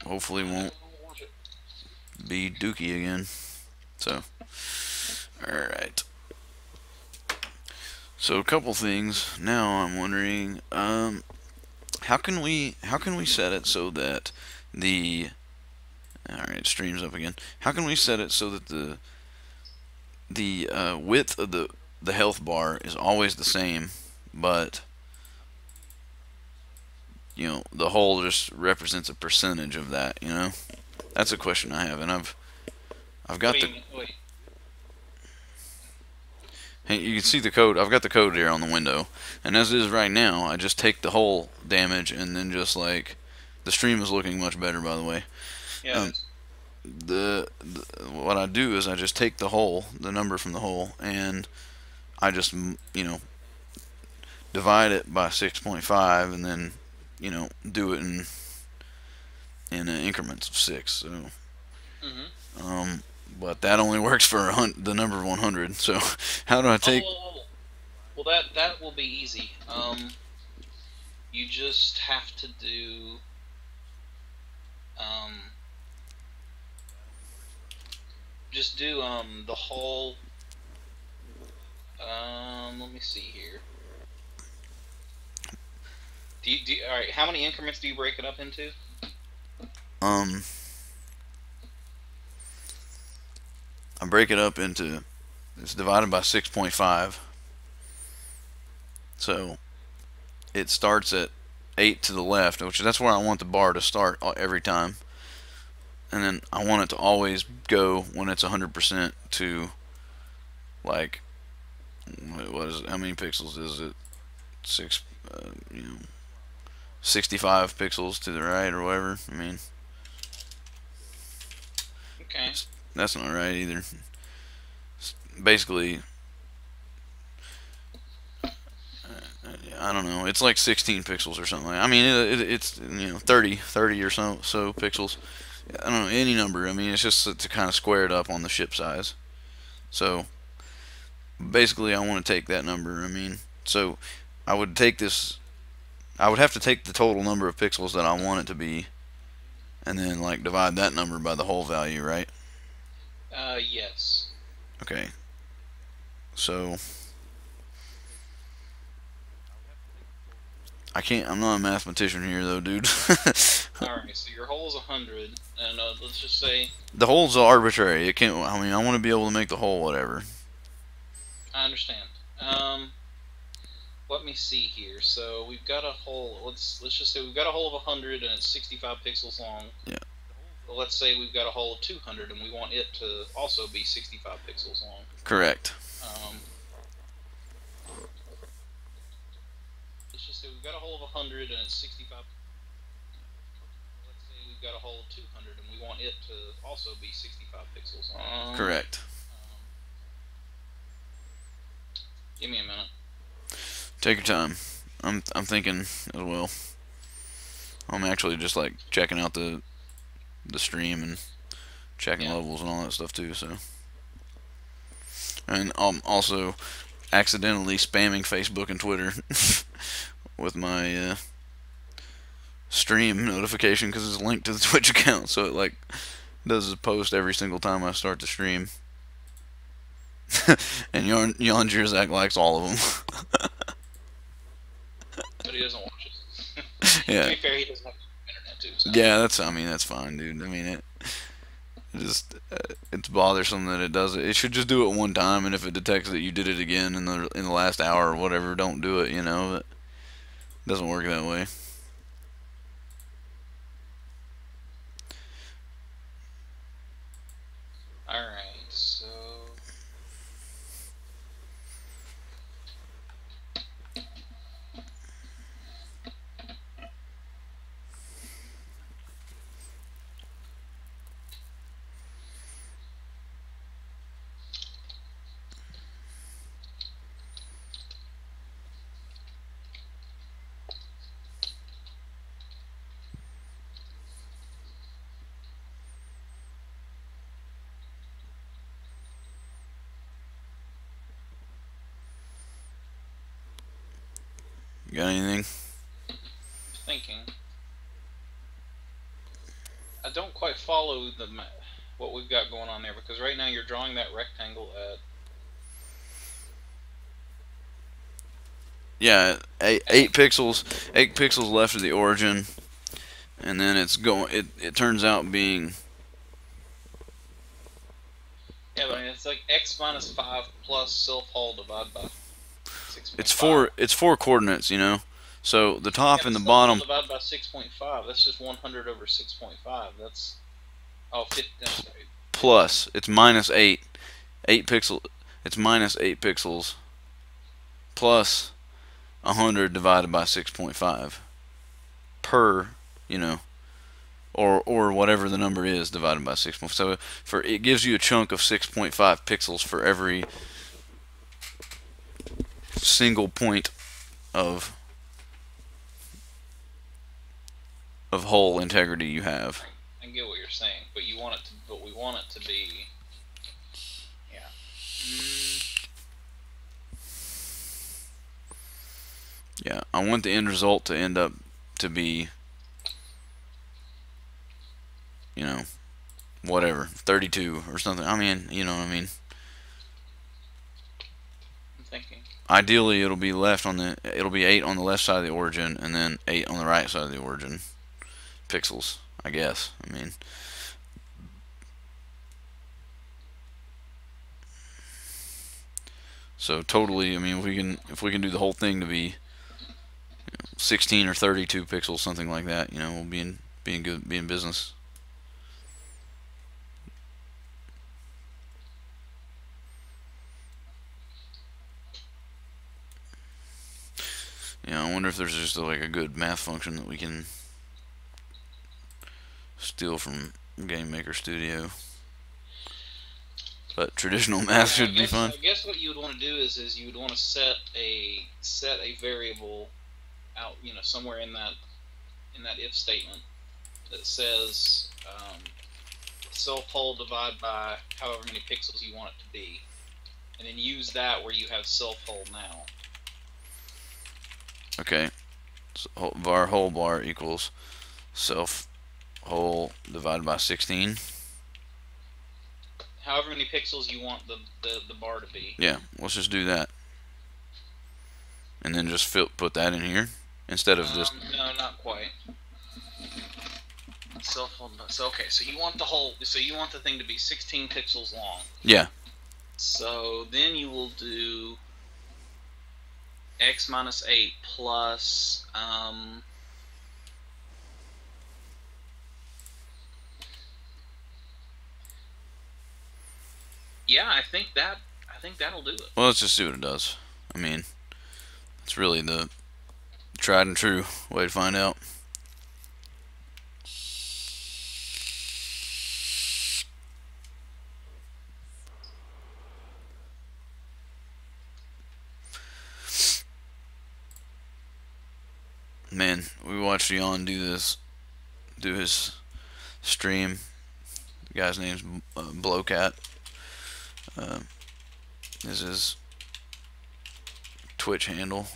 hopefully won't be dookie again. So, alright. So a couple things. Now I'm wondering, how can we set it so that the alright, it streams up again. How can we set it so that the width of the health bar is always the same, but the whole just represents a percentage of that. That's a question I have, and I've What got do the you mean? Wait. hey, you can see the code. I've got the code here on the window, and as it is right now, I just take the whole damage and then just like the stream is looking much better, by the way. Yeah, it Um, is. the what I do is I just take the number from the whole, and I just divide it by 6.5, and then do it in increments of six. So, Mm-hmm. um, but that only works for the number 100. So, how do I take? Oh, well, that will be easy. You just have to do um, the whole. Let me see here. All right? How many increments do you break it up into? Um, I break it up into it's divided by 6.5. So it starts at 8 to the left, which that's where I want the bar to start every time. And then I want it to always go when it's 100% to like what is it? How many pixels is it? Six, uh, you know, 65 pixels to the right or whatever. I mean, Okay. that's not right either. Basically, I don't know. It's like 16 pixels or something. I mean, it's 30 or so pixels. I don't know any number. I mean, it's just to kind of square it up on the ship size. So basically, I want to take that number. I mean, so I would take this. I would have to take the total number of pixels that I want it to be, and then like divide that number by the whole value, right? Yes. Okay. So I can't. I'm not a mathematician here, though, dude. All right. So your whole is 100, and let's just say The hole's arbitrary. It can't. I mean, I want to be able to make the hole whatever. I understand. Let me see here. So we've got a hole. Let's just say we've got a hole of 100 and it's 65 pixels long. Yeah. But let's say we've got a hole of 200 and we want it to also be 65 pixels long. Correct. Um, let's just say we've got a hole of 100 and it's 65. Let's say we've got a hole of 200 and we want it to also be 65 pixels long. Correct. Give me a minute. Take your time. I'm thinking as well. I'm actually just like checking out the stream and checking Yeah. levels and all that stuff too. So, and also accidentally spamming Facebook and Twitter with my stream notification because it's linked to the Twitch account. So it like does a post every single time I start the stream. And Jan Jirzak likes all of them. But he doesn't watch it. To Yeah, be fair, he doesn't have internet too. So. yeah. I mean, that's fine, dude. I mean, it just it's bothersome that it does it. It should just do it one time, and if it detects that you did it again in the last hour or whatever, don't do it. But it doesn't work that way. All right. So You got anything? thinking. I don't quite follow what we've got going on there, because right now you're drawing that rectangle at Yeah, 8 pixels left of the origin, and then it's going. It turns out being yeah, but I mean, it's like x minus 5 plus self-hull divided by 6.5. it's four coordinates, you know. So the top Yeah, and the self-hull bottom divided by 6.5. That's just 100 over 6.5. That's 50. That's right. plus it's minus 8 pixel. It's minus 8 pixels plus 100 divided by 6.5 per, you know, or whatever the number is divided by 6.5. So it gives you a chunk of 6.5 pixels for every single point of hull integrity you have. I get what you're saying, but we want it to be, yeah. Yeah, I want the end result to end up to be, you know, whatever, 32 or something. I mean, you know what I mean. I'm thinking. Ideally, it'll be 8 on the left side of the origin, and then 8 on the right side of the origin pixels, I guess. I mean, so totally. I mean, if we can do the whole thing to be 16 or 32 pixels, something like that, you know, we'll be in business. Yeah, I wonder if there's just like a good math function that we can steal from Game Maker Studio. But traditional math should be fun. I guess what you would want to do is you would want to set a variable out, you know, somewhere in that if statement that says self-hull divide by however many pixels you want it to be, and then use that where you have self-hull now. Okay, so var hull bar equals self-hull divided by 16. However many pixels you want the bar to be. Yeah, let's just do that, and then just put that in here instead of just. No, not quite. Self-hull. So okay, so you want the thing to be 16 pixels long. Yeah. So then you will do x minus 8 plus yeah, I think that'll do it. Well, let's just see what it does. I mean, it's really the tried and true way to find out. Man, we watched Jan do his stream. The guy's name's Blowcat. This is his Twitch handle.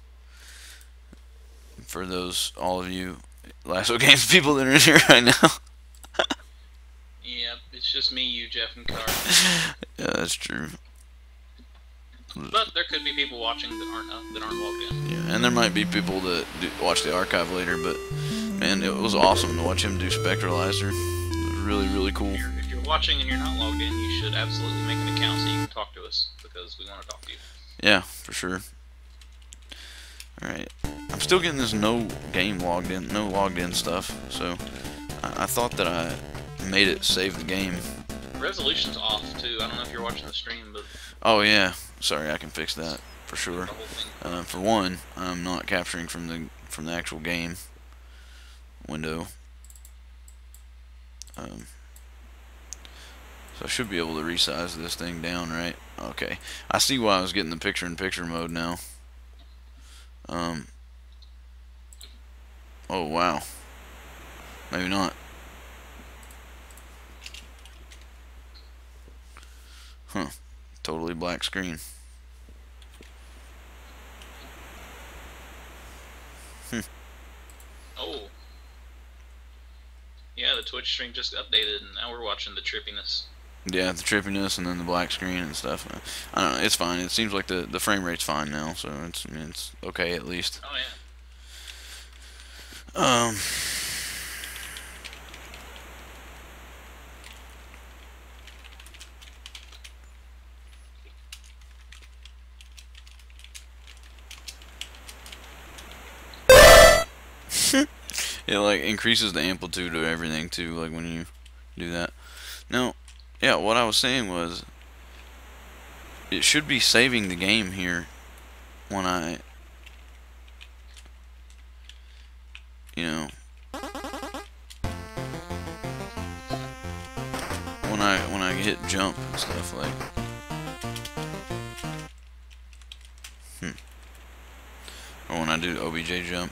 For all of you Lasso Games people that are in here right now. Yep, it's just me, you, Jeff, and Carl. Yeah, that's true. But there could be people watching that aren't logged in. Yeah, and there might be people that watch the archive later, but man, it was awesome to watch him do Spectralizer. It was really, really cool. If you're watching and you're not logged in, you should absolutely make an account so you can talk to us, because we want to talk to you. Yeah, for sure. Alright. I'm still getting this no logged in stuff, so I thought that I made it save the game. Resolution's off too. I don't know if you're watching the stream, but oh yeah, sorry, I can fix that for sure. For one, I'm not capturing from the actual game window, so I should be able to resize this thing down, right? Okay, I see why I was getting the picture-in-picture mode now. Oh wow, maybe not. Huh, totally black screen. Oh. Yeah, the Twitch stream just updated, and now we're watching the trippiness. Yeah, the trippiness and then the black screen and stuff. I don't know. It's fine. It seems like the frame rate's fine now, so it's okay at least. Oh yeah. It like increases the amplitude of everything too, like when you do that. Now, yeah, what I was saying was it should be saving the game here when I, you know, when I hit jump and stuff like. Or when I do OBJ jump.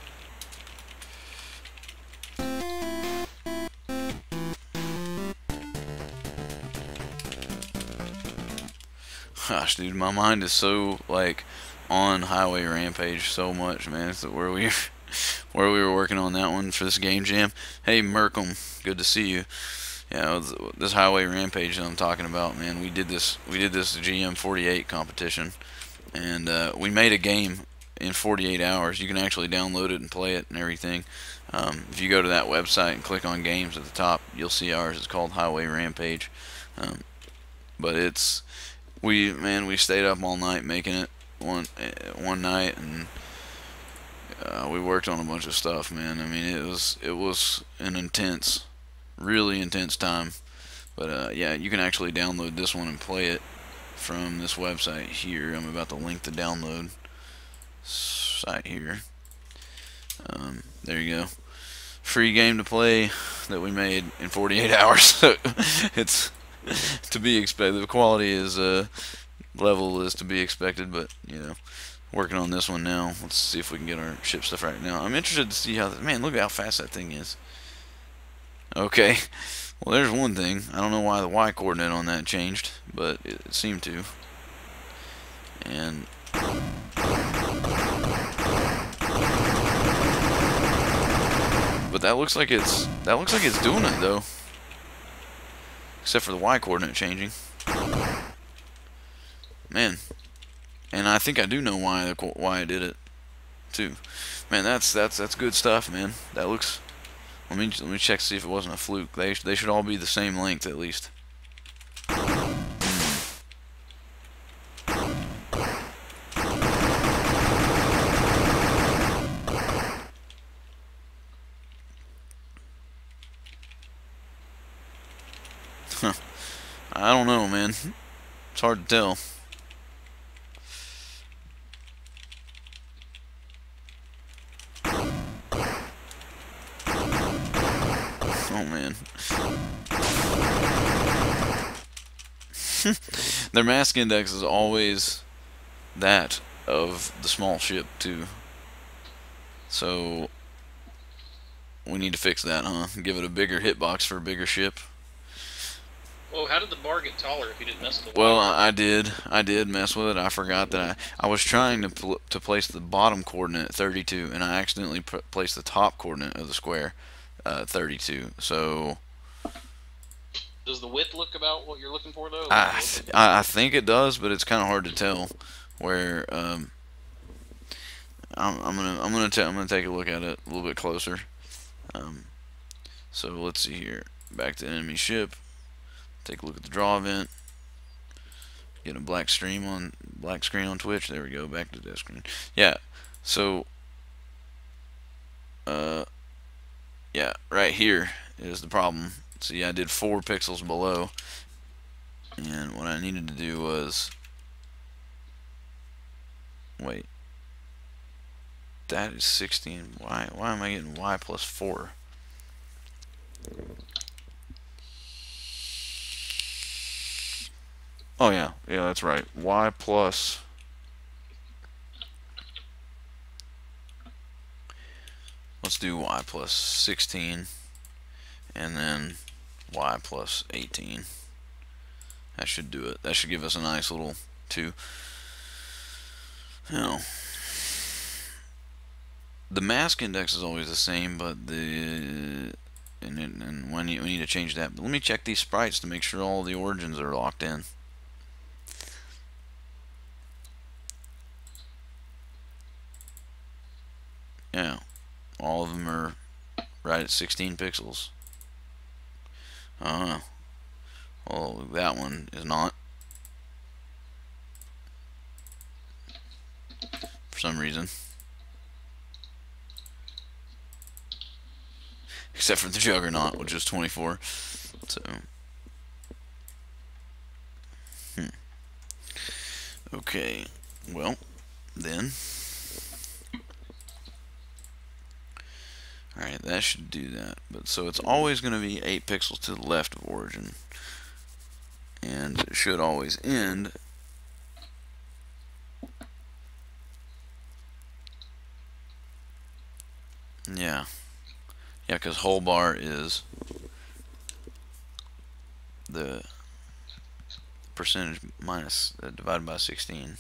Gosh, dude, my mind is so like on Highway Rampage so much, man. It's where we were working on that one for this game jam. Hey, Merkham, good to see you. Yeah, this Highway Rampage that I'm talking about, man. We did this GM48 competition, and we made a game in 48 hours. You can actually download it and play it and everything. If you go to that website and click on games at the top, you'll see ours. It's called Highway Rampage. But we stayed up all night making it one night, and we worked on a bunch of stuff, man. I mean, it was an intense, really intense time. But yeah, you can actually download this one and play it from this website here. I'm about to link the download site here. There you go. Free game to play that we made in 48 hours. It's to be expected. The quality is level is to be expected, but you know, working on this one now. Let's see if we can get our ship stuff right now. I'm interested to see how man, look at how fast that thing is. Okay, well there's one thing. I don't know why the Y coordinate on that changed, but it seemed to. And but that looks like it's doing it though. Except for the Y coordinate changing. Man. And I think I do know why I did it too. Man, that's good stuff, man. That looks. Let me check to see if it wasn't a fluke. They should all be the same length at least. I don't know, man. It's hard to tell. Oh man. Their mask index is always that of the small ship too. So we need to fix that, huh? Give it a bigger hitbox for a bigger ship. Well, how did the bar get taller if you didn't mess with it? Well, I did mess with it. I forgot that I was trying to place the bottom coordinate at 32, and I accidentally placed the top coordinate of the square 32. So does the width look about what you're looking for though? I think it does, but it's kind of hard to tell. Where I'm gonna take a look at it a little bit closer. So let's see here. Back to enemy ship. Take a look at the draw event. Get a black screen on Twitch. There we go. Back to the screen. Yeah. So yeah, right here is the problem. See, I did 4 pixels below, and what I needed to do was wait. That is 16. Why am I getting Y plus 4? Oh yeah, that's right. Y plus. Let's do Y plus 16, and then Y plus 18. That should do it. That should give us a nice little 2. Now, the mask index is always the same, but the and we need to change that. But let me check these sprites to make sure all the origins are locked in. Yeah, all of them are right at 16 pixels. Well, that one is not, for some reason. Except for the Juggernaut, which is 24. So, okay, well, then, alright, that should do that. But so it's always going to be 8 pixels to the left of origin, and it should always end yeah, because whole bar is the percentage minus divided by 16.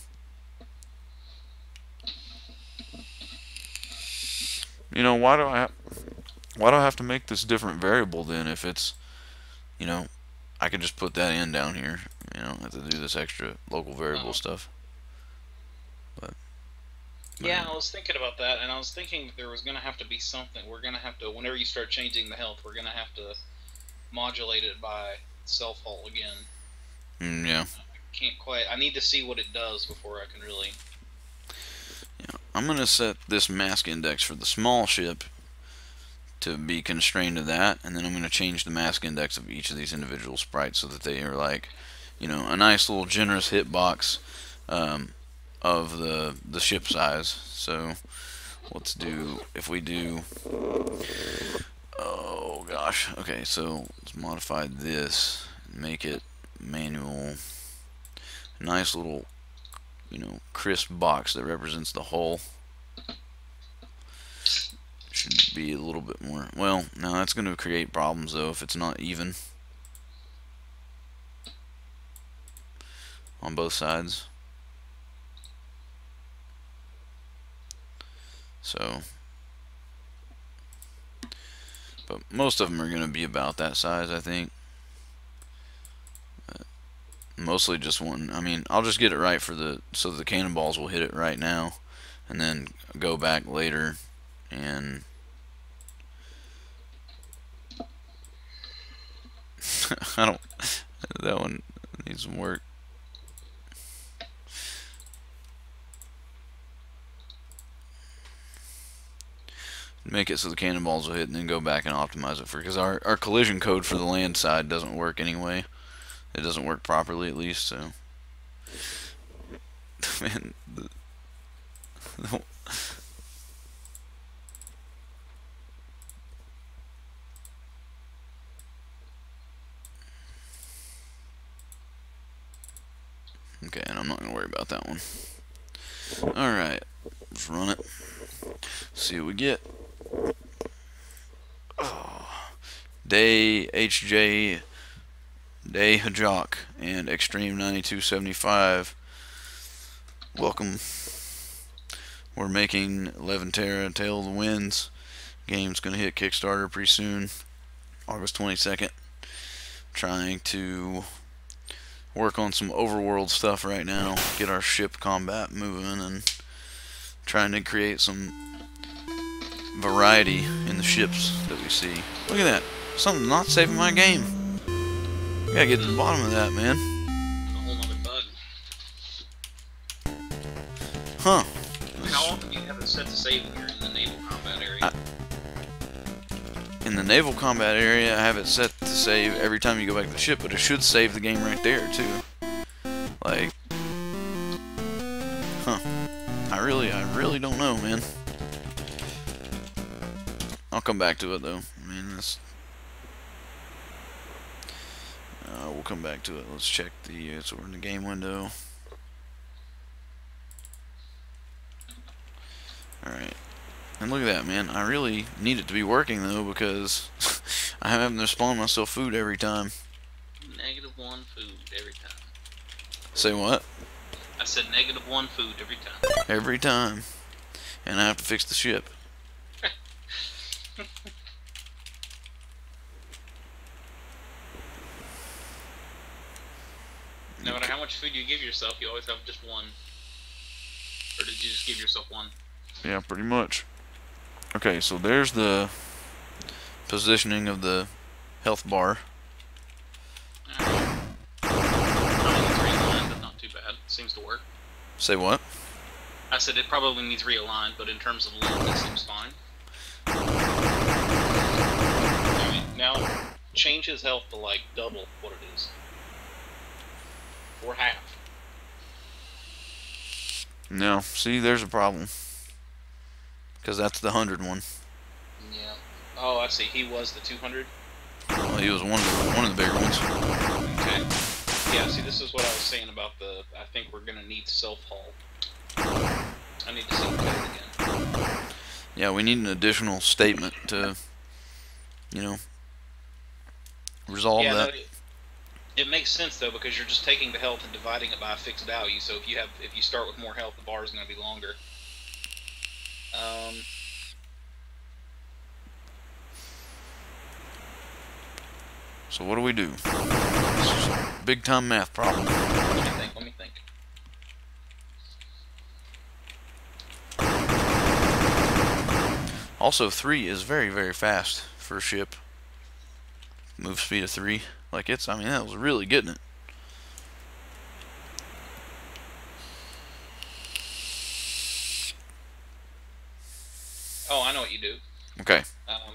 You know, why do I have to make this different variable then if it's, you know, I could just put that in down here. You know, I have to do this extra local variable stuff. But yeah, I was thinking about that, and I was thinking that there was going to have to be something. We're going to have to, whenever you start changing the health, we're going to have to modulate it by self-halt again. Yeah. I can't quite. I need to see what it does before I can really. Yeah, I'm going to set this mask index for the small ship to be constrained to that, and then I'm going to change the mask index of each of these individual sprites so that they are like, you know, a nice little generous hitbox of the ship size. So let's do, if we do, oh gosh, okay, so let's modify this, make it manual, nice little, you know, crisp box that represents the hull. Should be a little bit more, well, now that's going to create problems though if it's not even on both sides. So, but most of them are going to be about that size, I think. Mostly just one. I mean, I'll just get it right for the, so the cannonballs will hit it right now, and then go back later and I don't, that one needs some work. Make it so the cannonballs will hit and then go back and optimize it for, because our collision code for the land side doesn't work anyway. It doesn't work properly, at least, so. Man, okay, and I'm not going to worry about that one. Alright, let's run it. See what we get. Oh. Day HJ, Day Hajok, and Extreme 9275. Welcome. We're making Levantera Tale of the Winds. Game's gonna hit Kickstarter pretty soon, August 22nd. Trying to work on some overworld stuff right now, get our ship combat moving, and trying to create some variety in the ships that we see. Look at that. Something not saving my game. I gotta get to the bottom of that, man. A whole nother bug. Huh. How often do you have it set to save when you're in the naval combat area? In the naval combat area, I have it set to save every time you go back to the ship, but it should save the game right there, too. Like, huh. I really don't know, man. I'll come back to it, though. I mean, that's... we'll come back to it. Let's check the... so we're in the game window. Alright. And look at that, man. I really need it to be working, though, because I'm having to spawn myself food every time. -1 food every time. Say what? I said -1 food every time. Every time. And I have to fix the ship. No matter how much food you give yourself, you always have just one. Or did you just give yourself one? Yeah, pretty much. Okay, so there's the positioning of the health bar. Alright. Probably needs realigned, but not too bad. Seems to work. Say what? I said it probably needs realigned, but in terms of length, it seems fine. Alright, now change his health to like double what it is. Or half. No, see, there's a problem. Because that's the 100 one. Yeah. Oh, I see. He was the 200? Well, he was one of the bigger ones. Okay. Yeah, see, this is what I was saying about the... I think we're going to need self-haul. I need to see the code again. Yeah, we need an additional statement to, resolve that. No, it makes sense though, because you're just taking the health and dividing it by a fixed value. So if you start with more health, the bar is going to be longer. So what do we do? This is a big time math problem. Let me think. Also, 3 is very, very fast for a ship. Move speed of 3. Like I mean, that was really getting it. Oh, I know what you do. Okay.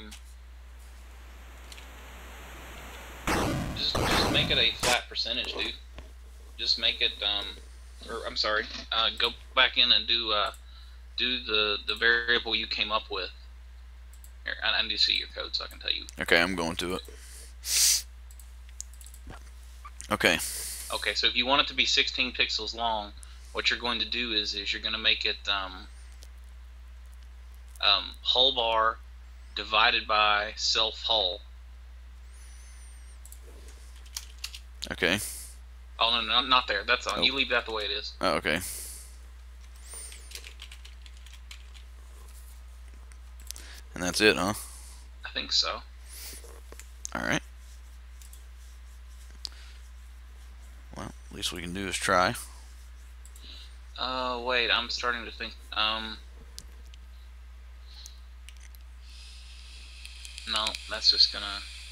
Just make it a flat percentage, dude. Just make it, or I'm sorry, go back in and do the variable you came up with. Here, I need to see your code so I can tell you. Okay, I'm going to it. Okay. Okay, so if you want it to be 16 pixels long, what you're going to do is you're going to make it hull bar divided by self hull. Okay. Oh no, not there. That's on. Oh. You leave that the way it is. Oh, okay. And that's it, huh? I think so. Alright. Well, at least we can do is try. Wait, I'm starting to think, no, that's just gonna,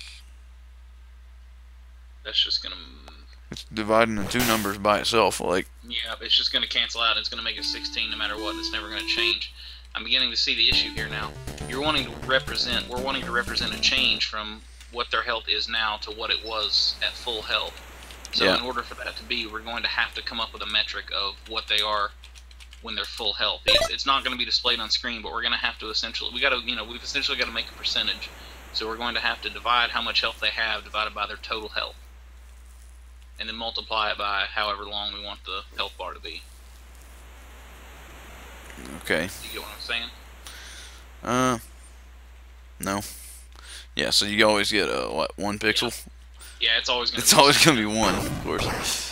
It's dividing the two numbers by itself, like... yeah, it's just gonna cancel out. It's gonna make it 16 no matter what. It's never gonna change. I'm beginning to see the issue here now. We're wanting to represent a change from what their health is now to what it was at full health. So Yeah. in order for that to be, we're going to have to come up with a metric of what they are when they're full health. It's not going to be displayed on screen, but we're going to have to essentially, we've essentially got to make a percentage. So we're going to have to divide how much health they have divided by their total health, and then multiply it by however long we want the health bar to be. Okay. You get what I'm saying? No. Yeah, so you always get, what, 1 pixel? Yeah, it's always going to be... It's always going to be 1, of course.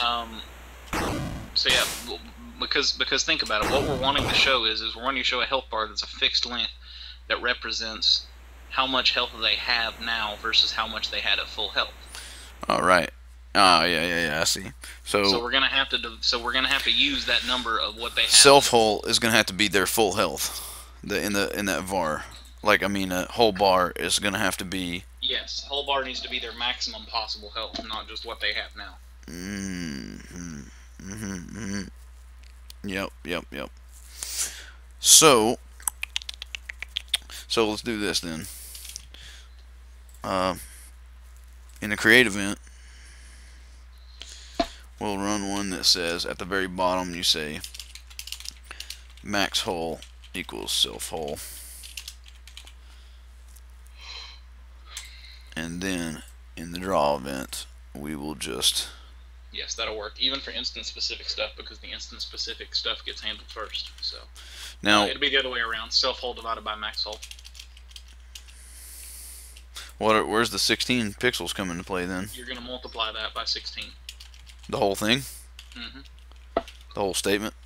So yeah, because think about it. What we're wanting to show is we're wanting to show a health bar that's a fixed length that represents how much health they have now versus how much they had at full health. All right. Yeah, I see. So we're gonna have to use that number of what they have. Self hull is gonna have to be their full health, in that var. Like, I mean, a whole bar is gonna have to be. Yes, whole bar needs to be their maximum possible health, not just what they have now. Yep. So let's do this then. In the create event, we'll run one that says at the very bottom you say max hull equals self hull, and then in the draw event we will just... Yes, that'll work, even for instance specific stuff, because the instance specific stuff gets handled first. So now it'll be the other way around: self hull divided by max hull. Where's the 16 pixels come into play then? You're going to multiply that by 16. The whole thing? Mm-hmm. The whole statement?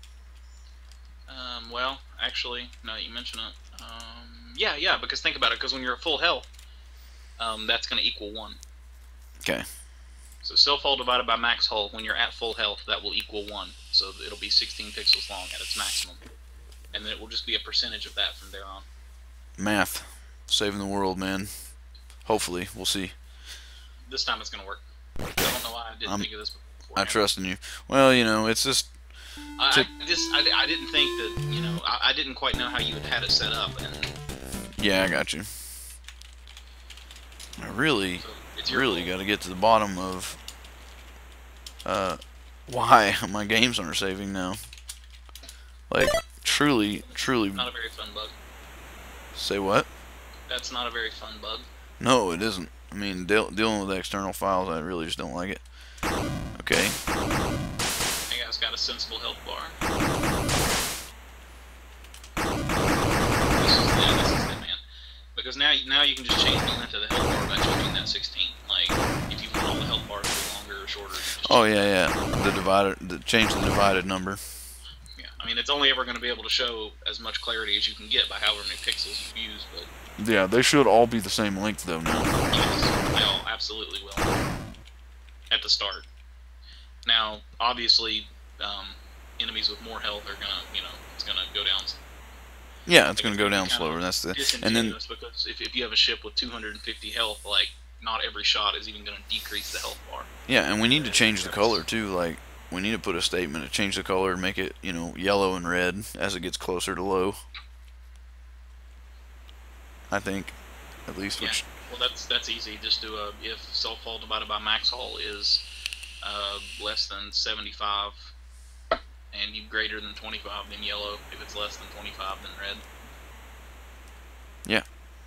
Well, actually, now that you mention it, yeah, because think about it, because when you're at full health, that's going to equal 1. Okay. So self-hull divided by max hull, when you're at full health, that will equal 1. So it'll be 16 pixels long at its maximum. And then it will just be a percentage of that from there on. Math. Saving the world, man. Hopefully. We'll see. This time it's going to work. I don't know why I didn't think of this before. I trust in you. Well, you know, it's just... I didn't think that, you know, I didn't quite know how you had it set up. And yeah, I got you. I really got to get to the bottom of why my games aren't saving now. Like, truly. Not a very fun bug. Say what? That's not a very fun bug. No, it isn't. I mean, dealing with external files, I really just don't like it. Okay. That guy's got a sensible health bar. This is it, man. Because now you can just change the length of the health bar by changing that 16. Like, if you want all the health bars to be longer or shorter. Oh yeah. Change the divided number. Yeah, I mean, it's only ever going to be able to show as much clarity as you can get by however many pixels you use, but... Yeah, they should all be the same length, though, now. Yes, they all absolutely will. At the start. Now, obviously, enemies with more health are gonna, you know, it's gonna go down. Yeah, it's gonna go down slower. That's the... And then... Because if you have a ship with 250 health, like, not every shot is even gonna decrease the health bar. Yeah, and we need to change the color, too, like... We need to put a statement to change the color and make it, you know, yellow and red as it gets closer to low. I think, at least. Yeah. Well, that's easy. Just do a if self-hull divided by max hull is less than 75, and you greater than 25, then yellow. If it's less than 25, then red. Yeah.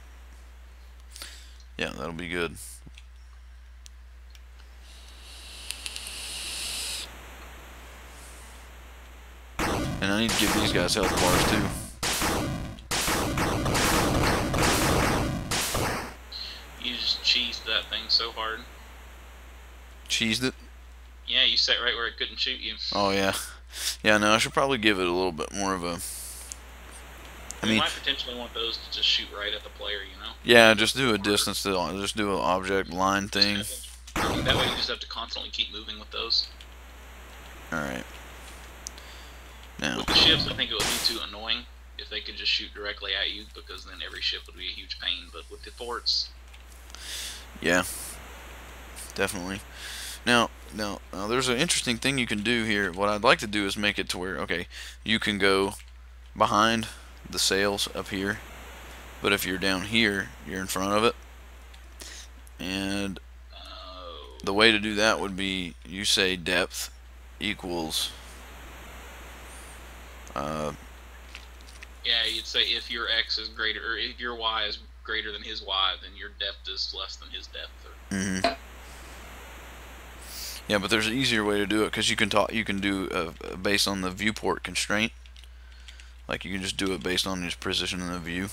Yeah, that'll be good. And I need to give these guys health bars too. You just cheesed that thing so hard. Cheesed it? Yeah, you sat right where it couldn't shoot you. Oh yeah. Yeah, no, I should probably give it a little bit more of a... You might potentially want those to just shoot right at the player, you know? Yeah, just do a distance to... Just do an object line thing. I mean, that way you just have to constantly keep moving with those. Alright. Now... With the ships, I think it would be too annoying if they could just shoot directly at you, because then every ship would be a huge pain. But with the forts... Yeah. Definitely. Now, there's an interesting thing you can do here. What I'd like to do is make it to where, okay, you can go behind the sails up here, but if you're down here, you're in front of it. And the way to do that would be, you say depth equals... yeah, you'd say if your x is greater, or if your y is greater than his y, then your depth is less than his depth. Mm-hmm. Yeah, but there's an easier way to do it, because you can do based on the viewport constraint. Like, you can just do it based on your position in the view.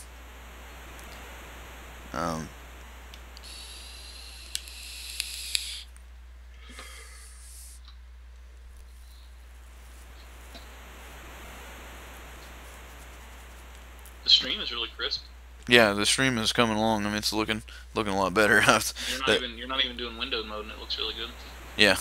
The stream is really crisp. Yeah, the stream is coming along. I mean, it's looking a lot better. You're not even doing windowed mode, and it looks really good. Yeah.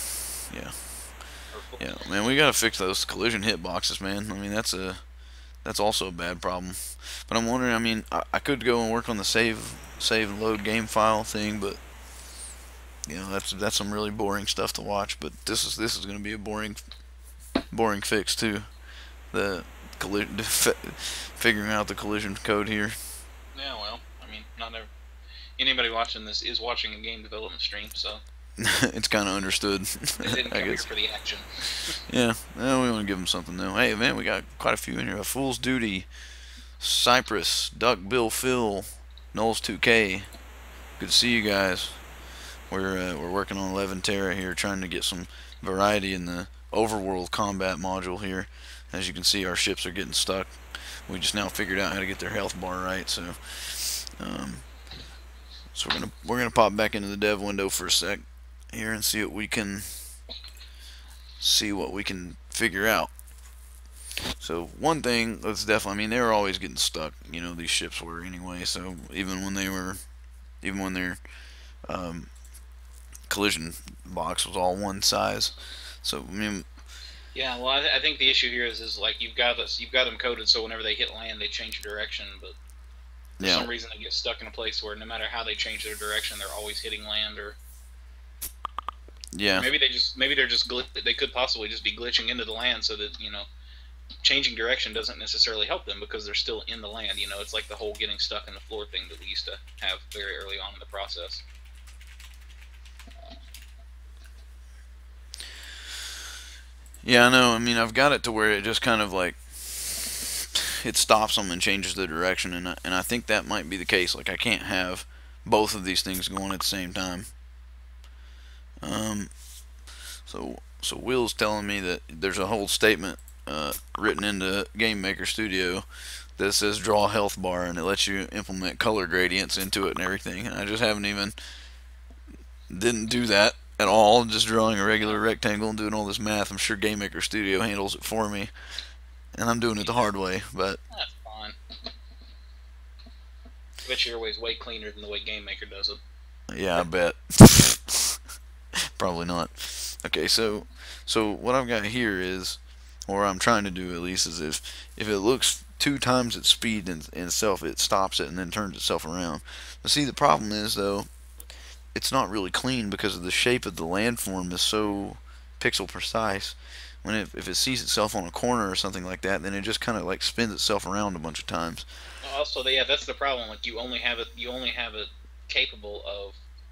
Man, we gotta fix those collision hitboxes, man. I mean, that's also a bad problem. But I'm wondering. I mean, I could go and work on the save and load game file thing, but you know, that's some really boring stuff to watch. But this is gonna be a boring fix too. The figuring out the collision code here. Yeah, well, I mean, anybody watching this is watching a game development stream, so it's kind of understood. They didn't come here for the action. Yeah, well, we want to give them something new. Hey, man, we got quite a few in here. A Fool's Duty, Cypress, Duck Bill Phil, Knowles 2K. Good to see you guys. We're working on 11 Terra here, trying to get some variety in the overworld combat module here. As you can see, our ships are getting stuck. We just now figured out how to get their health bar right, so we're gonna pop back into the dev window for a sec here and see what we can figure out. So one thing that's definitely, I mean, they were always getting stuck, you know, these ships were anyway. So even when they're collision box was all one size. So I mean, Yeah, well, I think the issue here is like you've got them coded so whenever they hit land, they change direction, but for some reason they get stuck in a place where no matter how they change their direction, they're always hitting land. Or maybe they're just they could possibly just be glitching into the land so that changing direction doesn't necessarily help them because they're still in the land. It's like the whole getting stuck in the floor thing that we used to have very early on in the process. Yeah, I know. I mean, I've got it to where it just kind of like it stops them and changes the direction, and I think that might be the case. Like I can't have both of these things going at the same time. So Will's telling me that there's a whole statement written into Game Maker Studio that says draw a health bar, and it lets you implement color gradients into it and everything. And I just didn't do that at all, just drawing a regular rectangle and doing all this math. I'm sure Game Maker Studio handles it for me, and I'm doing it the hard way, but that's fine. I bet your way's way cleaner than the way Game Maker does it. Yeah, I bet. Probably not. Okay, so what I've got here is, or I'm trying to do at least, is if it looks 2 times its speed in itself, it stops it and then turns itself around. But see, the problem is though, it's not really clean because of the shape of the landform is so pixel precise. When if it sees itself on a corner or something like that, then it just kind of like spins itself around a bunch of times. Also, yeah, that's the problem. Like you only have it capable of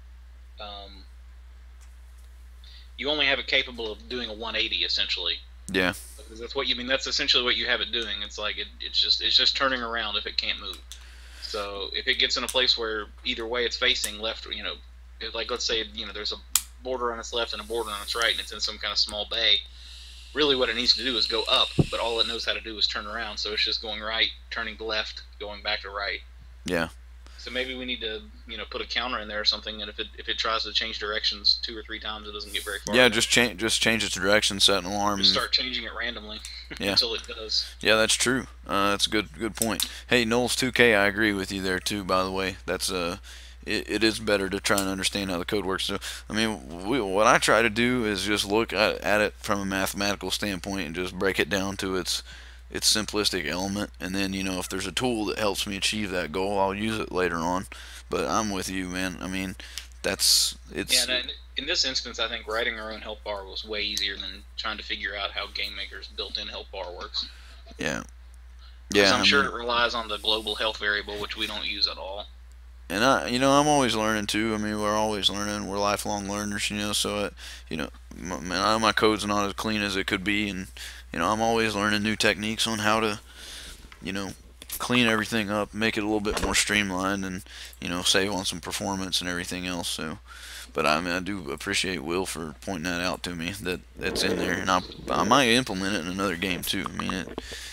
doing a 180 essentially. Yeah. Because that's what you mean. That's essentially what you have it doing. It's like it's just turning around if it can't move. So if it gets in a place where either way it's facing left, like let's say there's a border on its left and a border on its right, and it's in some kind of small bay. Really, what it needs to do is go up, but all it knows how to do is turn around. So it's just going right, turning to left, going back to right. Yeah. So maybe we need to, put a counter in there or something, and if it tries to change directions 2 or 3 times, it doesn't get very far. Yeah, just change its direction, set an alarm. Just start changing it randomly until it does. Yeah, that's true. That's a good point. Hey, Knowles 2K, I agree with you there too. By the way, that's it is better to try and understand how the code works. So, I mean, what I try to do is just look at it from a mathematical standpoint and just break it down to its simplistic element, and then if there's a tool that helps me achieve that goal, I'll use it later on. But I'm with you, man. I mean, it's yeah. In this instance, I think writing our own health bar was way easier than trying to figure out how Game Maker's built-in health bar works. Yeah. Yeah. I'm sure it relies on the global health variable, which we don't use at all. And I'm always learning too. I mean, we're always learning. We're lifelong learners, So, my code's not as clean as it could be, and I'm always learning new techniques on how to, clean everything up, make it a little bit more streamlined, and save on some performance and everything else. So, but I mean, I do appreciate Will for pointing that out to me that that's in there, and I might implement it in another game too. I mean,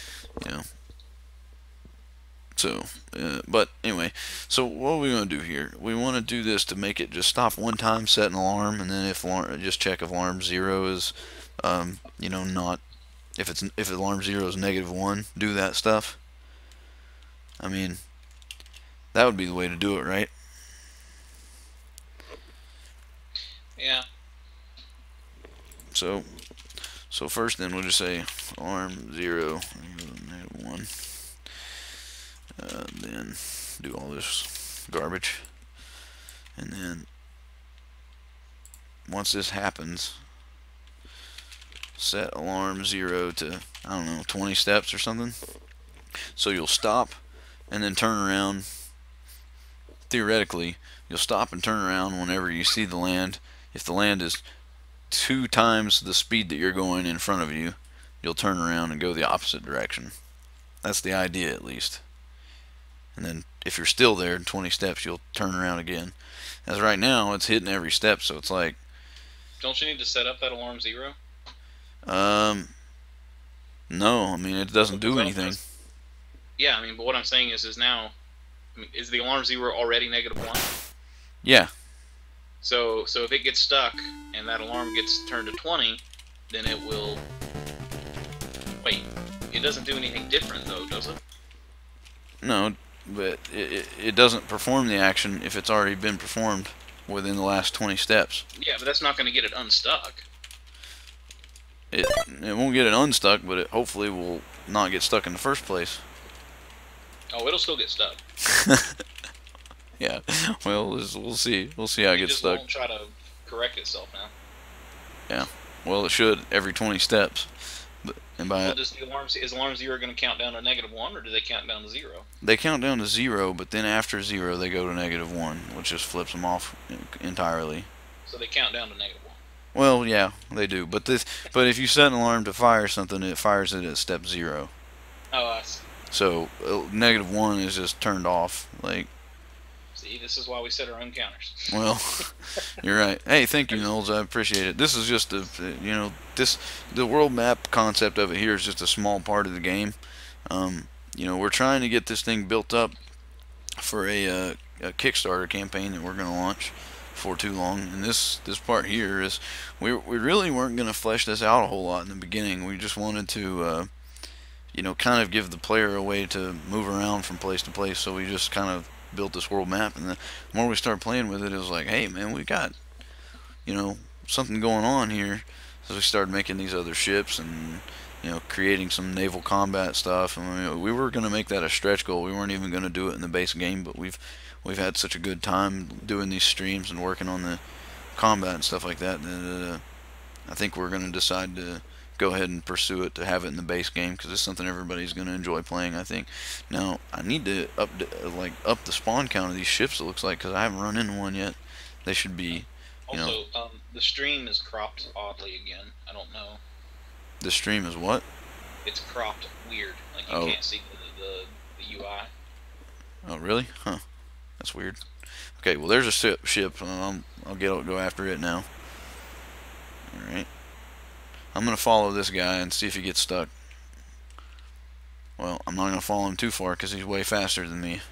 So, but anyway, so what are we going to do here? We want to do this to make it just stop one time, set an alarm, and then just check if alarm 0 is, not, if alarm 0 is -1, do that stuff. I mean, that would be the way to do it, right? Yeah. So first then we'll just say alarm 0, -1. Then do all this garbage, and then once this happens, set alarm 0 to, I don't know, 20 steps or something. So you'll stop and then turn around. Theoretically, you'll stop and turn around whenever you see the land. If the land is 2 times the speed that you're going in front of you, you'll turn around and go the opposite direction. That's the idea, at least. And then if you're still there in 20 steps, you'll turn around again. As right now, it's hitting every step, so it's like... Don't you need to set up that alarm 0? No, I mean, it doesn't do anything. Yeah, I mean, but what I'm saying is now... is the alarm 0 already -1? Yeah. So if it gets stuck and that alarm gets turned to 20, then it will... Wait, it doesn't do anything different, though, does it? No, but it doesn't perform the action if it's already been performed within the last 20 steps. Yeah, but that's not going to get it unstuck. It won't get it unstuck, but it hopefully will not get stuck in the first place. Oh, it'll still get stuck. Yeah. Well, we'll see. We'll see how it gets stuck. It won't try to correct itself now. Yeah. Well, it should every 20 steps. And by well, is alarm 0 going to count down to -1, or do they count down to 0? They count down to 0, but then after 0 they go to -1, which just flips them off entirely. So they count down to -1. Well, yeah, they do. But if you set an alarm to fire something, it fires it at step 0. Oh, I see. So -1 is just turned off. Like, see, this is why we set our own counters. Well, you're right. Hey, thank you, Knowles. I appreciate it. This is just the world map concept of it here is just a small part of the game. We're trying to get this thing built up for a Kickstarter campaign that we're going to launch for too long. And this part here is we really weren't going to flesh this out a whole lot in the beginning. We just wanted to kind of give the player a way to move around from place to place. So we just kind of built this world map, and the more we started playing with it, it was like, hey man, we got something going on here. So we started making these other ships and creating some naval combat stuff. And we were going to make that a stretch goal. We weren't even going to do it in the base game, but we've had such a good time doing these streams and working on the combat and stuff like that, I think we're going to decide to go ahead and pursue it, to have it in the base game, because it's something everybody's going to enjoy playing, I think. Now, I need to up the spawn count of these ships, it looks like, because I haven't run into one yet. They should be, Also, the stream is cropped oddly again. I don't know. The stream is what? It's cropped weird. Like, you can't see the UI. Oh, really? Huh. That's weird. Okay, well, there's a ship. I'll go after it now. Alright. I'm going to follow this guy and see if he gets stuck. Well, I'm not going to follow him too far because he's way faster than me.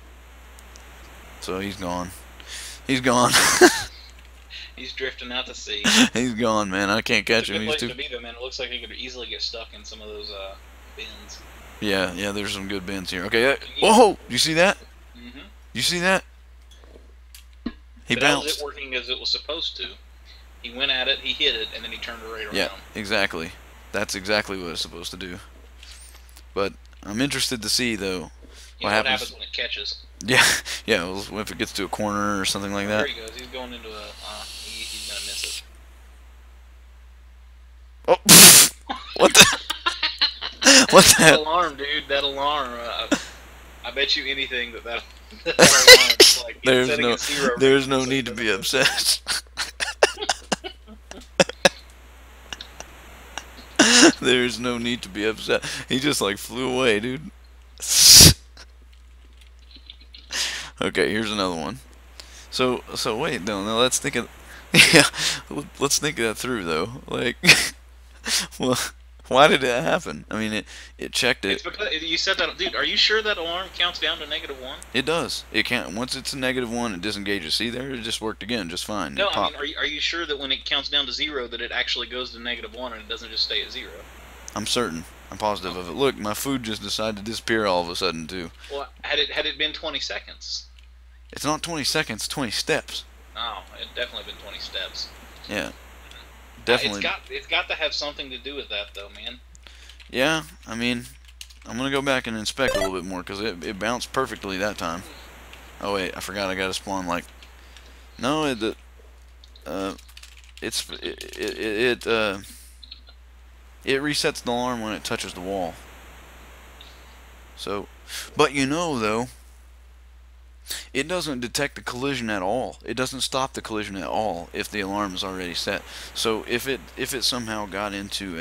So he's gone. He's gone. He's drifting out to sea. He's gone, man. I can't catch him. He's a good place to be, though, man. It looks like he could easily get stuck in some of those bins. Yeah, there's some good bins here. Okay, whoa! You see that? Mm-hmm. You see that? He bounced. Was it working as it was supposed to? He went at it, he hit it, and then he turned it right around. Yeah, exactly. That's exactly what it's supposed to do. But I'm interested to see, though, what happens when it catches. Yeah, if it gets to a corner or something like that. There he goes. He's going into a... he's going to miss Oh, it. what the... What the That alarm, dude. That alarm. I bet you anything that alarm is like... There's no need to be upset. There's no need to be upset. He just like flew away, dude. Okay, here's another one. So wait, no, let's think of let's think of that through though. Like, well, why did it happen? I mean, it checked it. It's because you said that, dude. Are you sure that alarm counts down to -1? It does. It can't. Once it's a -1, it disengages. See there, it just worked again, just fine. No, I mean, are you sure that when it counts down to 0, that it actually goes to -1 and it doesn't just stay at 0? I'm certain. I'm positive of it. Look, my food just decided to disappear all of a sudden too. Well, had it been 20 seconds? It's not 20 seconds. 20 steps. Oh, it definitely been 20 steps. Yeah. Definitely. It's got to have something to do with that, though, man. Yeah, I mean, I'm gonna go back and inspect a little bit more because it bounced perfectly that time. Oh wait, I forgot I got to spawn like. No, it resets the alarm when it touches the wall. So, but though, it doesn't detect the collision at all. It doesn't stop the collision at all if the alarm is already set. So if it somehow got into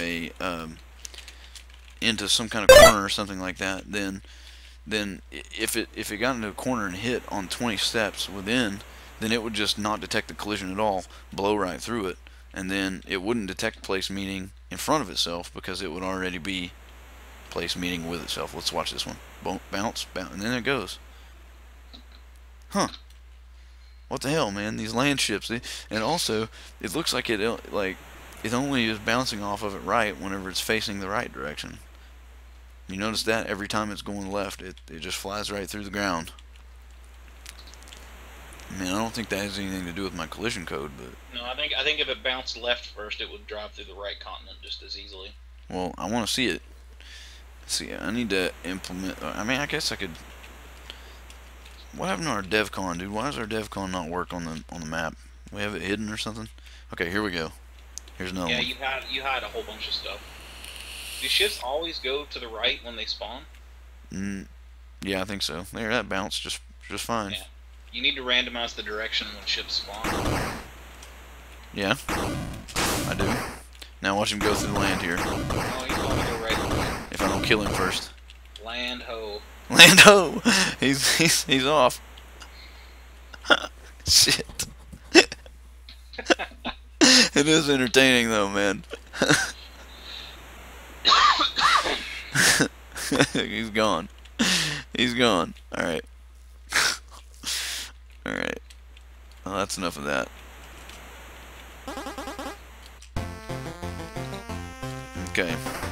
into some kind of corner or something like that, then if it got into a corner and hit on 20 steps within, then it would just not detect the collision at all, blow right through it, and then it wouldn't detect place meeting in front of itself because it would already be place meeting with itself. Let's watch this one. Bounce, and then it goes. Huh. What the hell, man? These land ships. And also, it looks like it only is bouncing off of it right whenever it's facing the right direction. You notice that every time it's going left, it just flies right through the ground. I mean, I don't think that has anything to do with my collision code, but No, I think if it bounced left first, it would drive through the right continent just as easily. well, I want to see it. See, I need to implement. I mean, I guess I could. What happened to our DevCon, dude? Why does our DevCon not work on the map? We have it hidden or something? Okay, here we go. Here's another Yeah, one. you hide a whole bunch of stuff. Do ships always go to the right when they spawn? Yeah, I think so. There, that bounced just fine. Yeah. You need to randomize the direction when ships spawn. Yeah, I do. Now watch him go through the land here. Oh, he's going to go right. If I don't kill him first. Land ho. Land ho! He's off. Shit. It is entertaining though, man. He's gone. He's gone. Alright. Alright. Well, that's enough of that. Okay.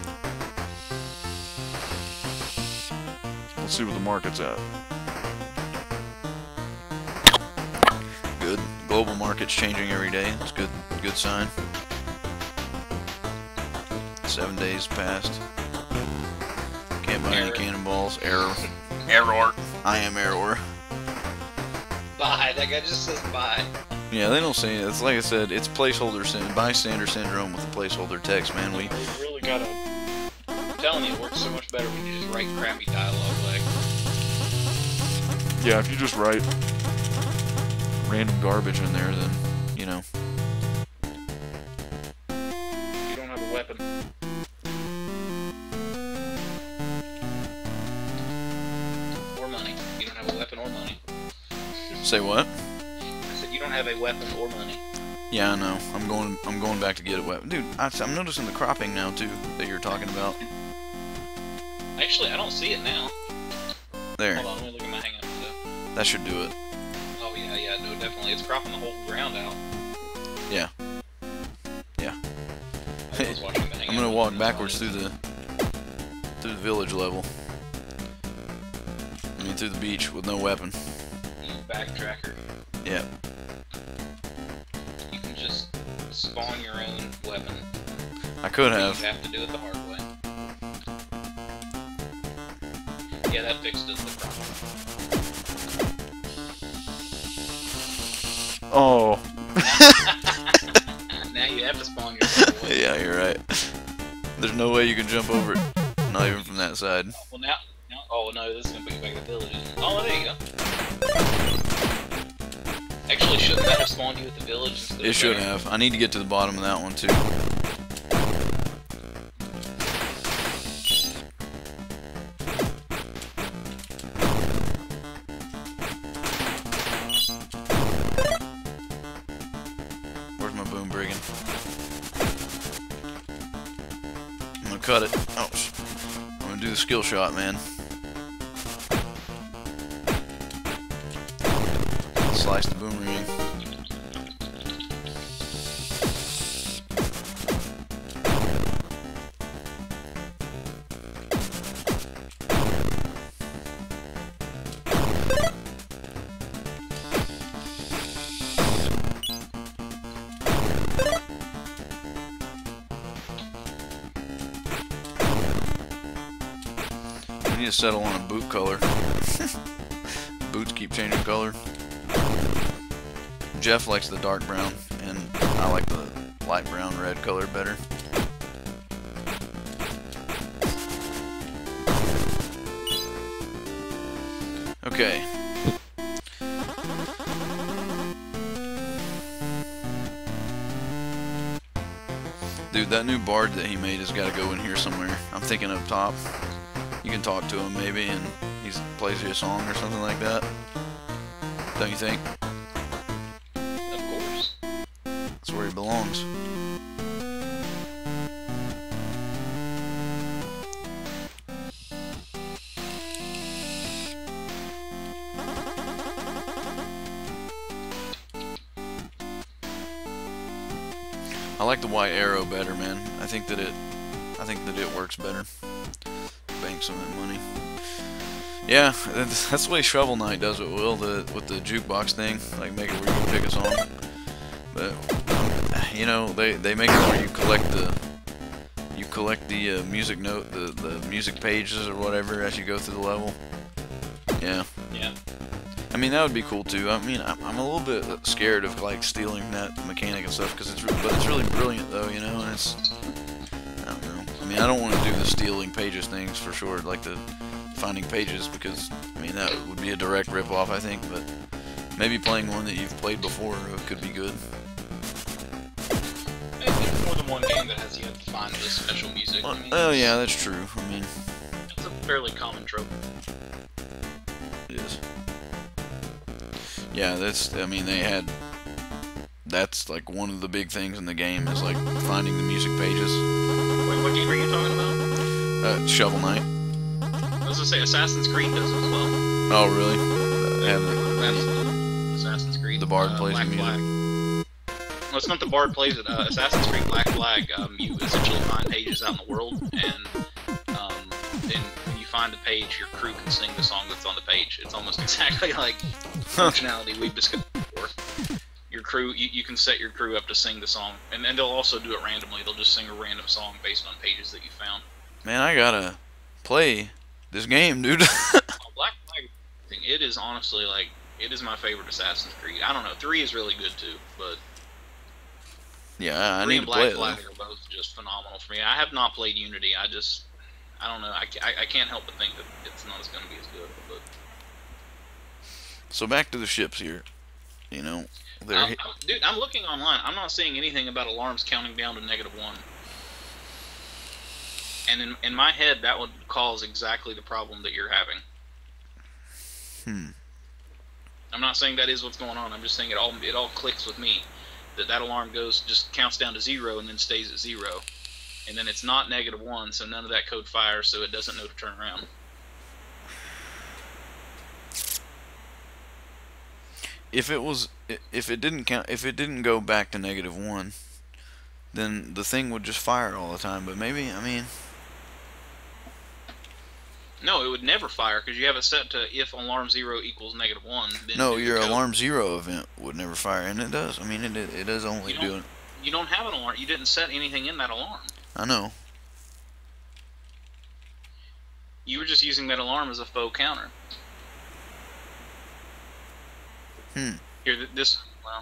Let's see where the market's at. Good. Global market's changing every day. It's good. Good sign. 7 days passed. Can't buy any cannonballs. Error. Error. I am error. Bye. That guy just says bye. Yeah, they don't say it. It's like I said, it's placeholder bystander syndrome with the placeholder text, man. We really gotta. I'm telling you, it works so much better when you just write crappy dialogue like. Yeah, if you just write random garbage in there, then, you know. You don't have a weapon. Or money. You don't have a weapon or money. Say what? I said you don't have a weapon or money. Yeah, I know. I'm going back to get a weapon. Dude, I'm noticing the cropping now, too, that you're talking about. Actually, I don't see it now. There. Hold on, let me look at my hang-up stuff. That should do it. Oh, yeah, no, definitely. It's cropping the whole ground out. Yeah. Yeah. I was watching the hang-up. I'm gonna walk backwards through the village level. I mean, through the beach with no weapon. You backtracker. Yeah. You can just spawn your own weapon. I could have. You have to do it the hard way. Yeah, that fixed it. The problem. Oh. Now you have to spawn your own weapon. Yeah, you're right. There's no way you can jump over it. Not even from that side. Well, now, oh no, this is gonna put you back in the village. Oh, there you go. Actually, shouldn't that have spawned you at the village instead of It should there? have. I need to get to the bottom of that one too. Where's my boom brigging? I'm gonna cut it. Oh, I'm gonna do the skill shot, man. Slice the boomerang. I need to settle on a boot color. Boots keep changing color. Jeff likes the dark brown, and I like the light brown red color better. Okay. Dude, that new bard that he made has got to go in here somewhere. I'm thinking up top. You can talk to him maybe, and he plays you a song or something like that. Don't you think? Of course. That's where he belongs. I like the white arrow better, man. I think that it works better. Bank some of that money. Yeah, that's the way Shovel Knight does it, Will, with the jukebox thing, like make it where you can pick a song. But you know, they make it where you collect the music note, the music pages or whatever as you go through the level. Yeah. Yeah. I mean, that would be cool too. I mean, I'm a little bit scared of like stealing that mechanic and stuff because but it's really brilliant though, you know. And it's, I don't know. I mean, I don't want to do the stealing pages things for sure, like the finding pages, because I mean that would be a direct rip-off, I think. But maybe playing one that you've played before could be good. There's more than one game that has you have to find the special music. Well, I mean, oh yeah, that's true. I mean, it's a fairly common trope. it is. Yeah, I mean, that's like one of the big things in the game is like finding the music pages. Wait, what game are you talking about? Shovel Knight. I was gonna say Assassin's Creed does it as well. Oh, really? That's Assassin's Creed. The Bard plays the Black music. Flag. Well, it's not the Bard plays it. Assassin's Creed Black Flag. You essentially find pages out in the world, and then when you find a page, your crew can sing the song that's on the page. It's almost exactly like functionality we've discussed before. Your crew, you can set your crew up to sing the song, and then they'll also do it randomly. They'll just sing a random song based on pages that you found. Man, I gotta play this game, dude. Black Flag, it is honestly like it is my favorite Assassin's Creed. I don't know, 3 is really good too, but yeah, I 3 need and to play Black it. Flag are both just phenomenal for me. I have not played Unity. I don't know. I can't help but think that it's not going to be as good. But So back to the ships here. You know, they're dude, I'm looking online. I'm not seeing anything about alarms counting down to -1. And in my head, that would cause exactly the problem that you're having. I'm not saying that is what's going on. I'm just saying it all clicks with me. That alarm just counts down to 0 and then stays at 0. And then it's not -1, so none of that code fires, so it doesn't know to turn around. if it didn't go back to -1, then the thing would just fire all the time. But maybe, I mean, No, it would never fire because you have it set to if alarm 0 equals -1. Then no, do the your code. alarm 0 event would never fire, and it does. I mean, it does only do it. You don't have an alarm. You didn't set anything in that alarm. I know. You were just using that alarm as a faux counter. Here, well,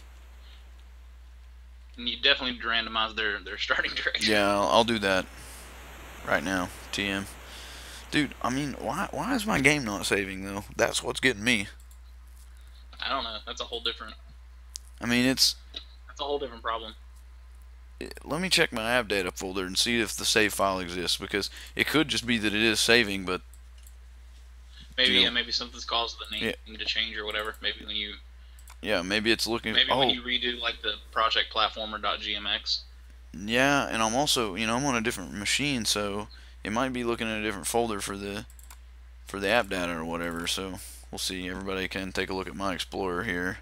and you definitely need to randomize their starting direction. Yeah, I'll do that right now. TM. Dude, I mean, why is my game not saving though? That's what's getting me. I don't know. That's a whole different. I mean, That's a whole different problem. let me check my app data folder and see if the save file exists, because it could just be that it is saving, but Maybe you know, maybe something's caused the name to change or whatever. Maybe when you maybe it's looking. when you redo like the project platformer.gmx. Yeah, and I'm also, I'm on a different machine, so it might be looking at a different folder for the app data or whatever. So we'll see. Everybody can take a look at my Explorer here.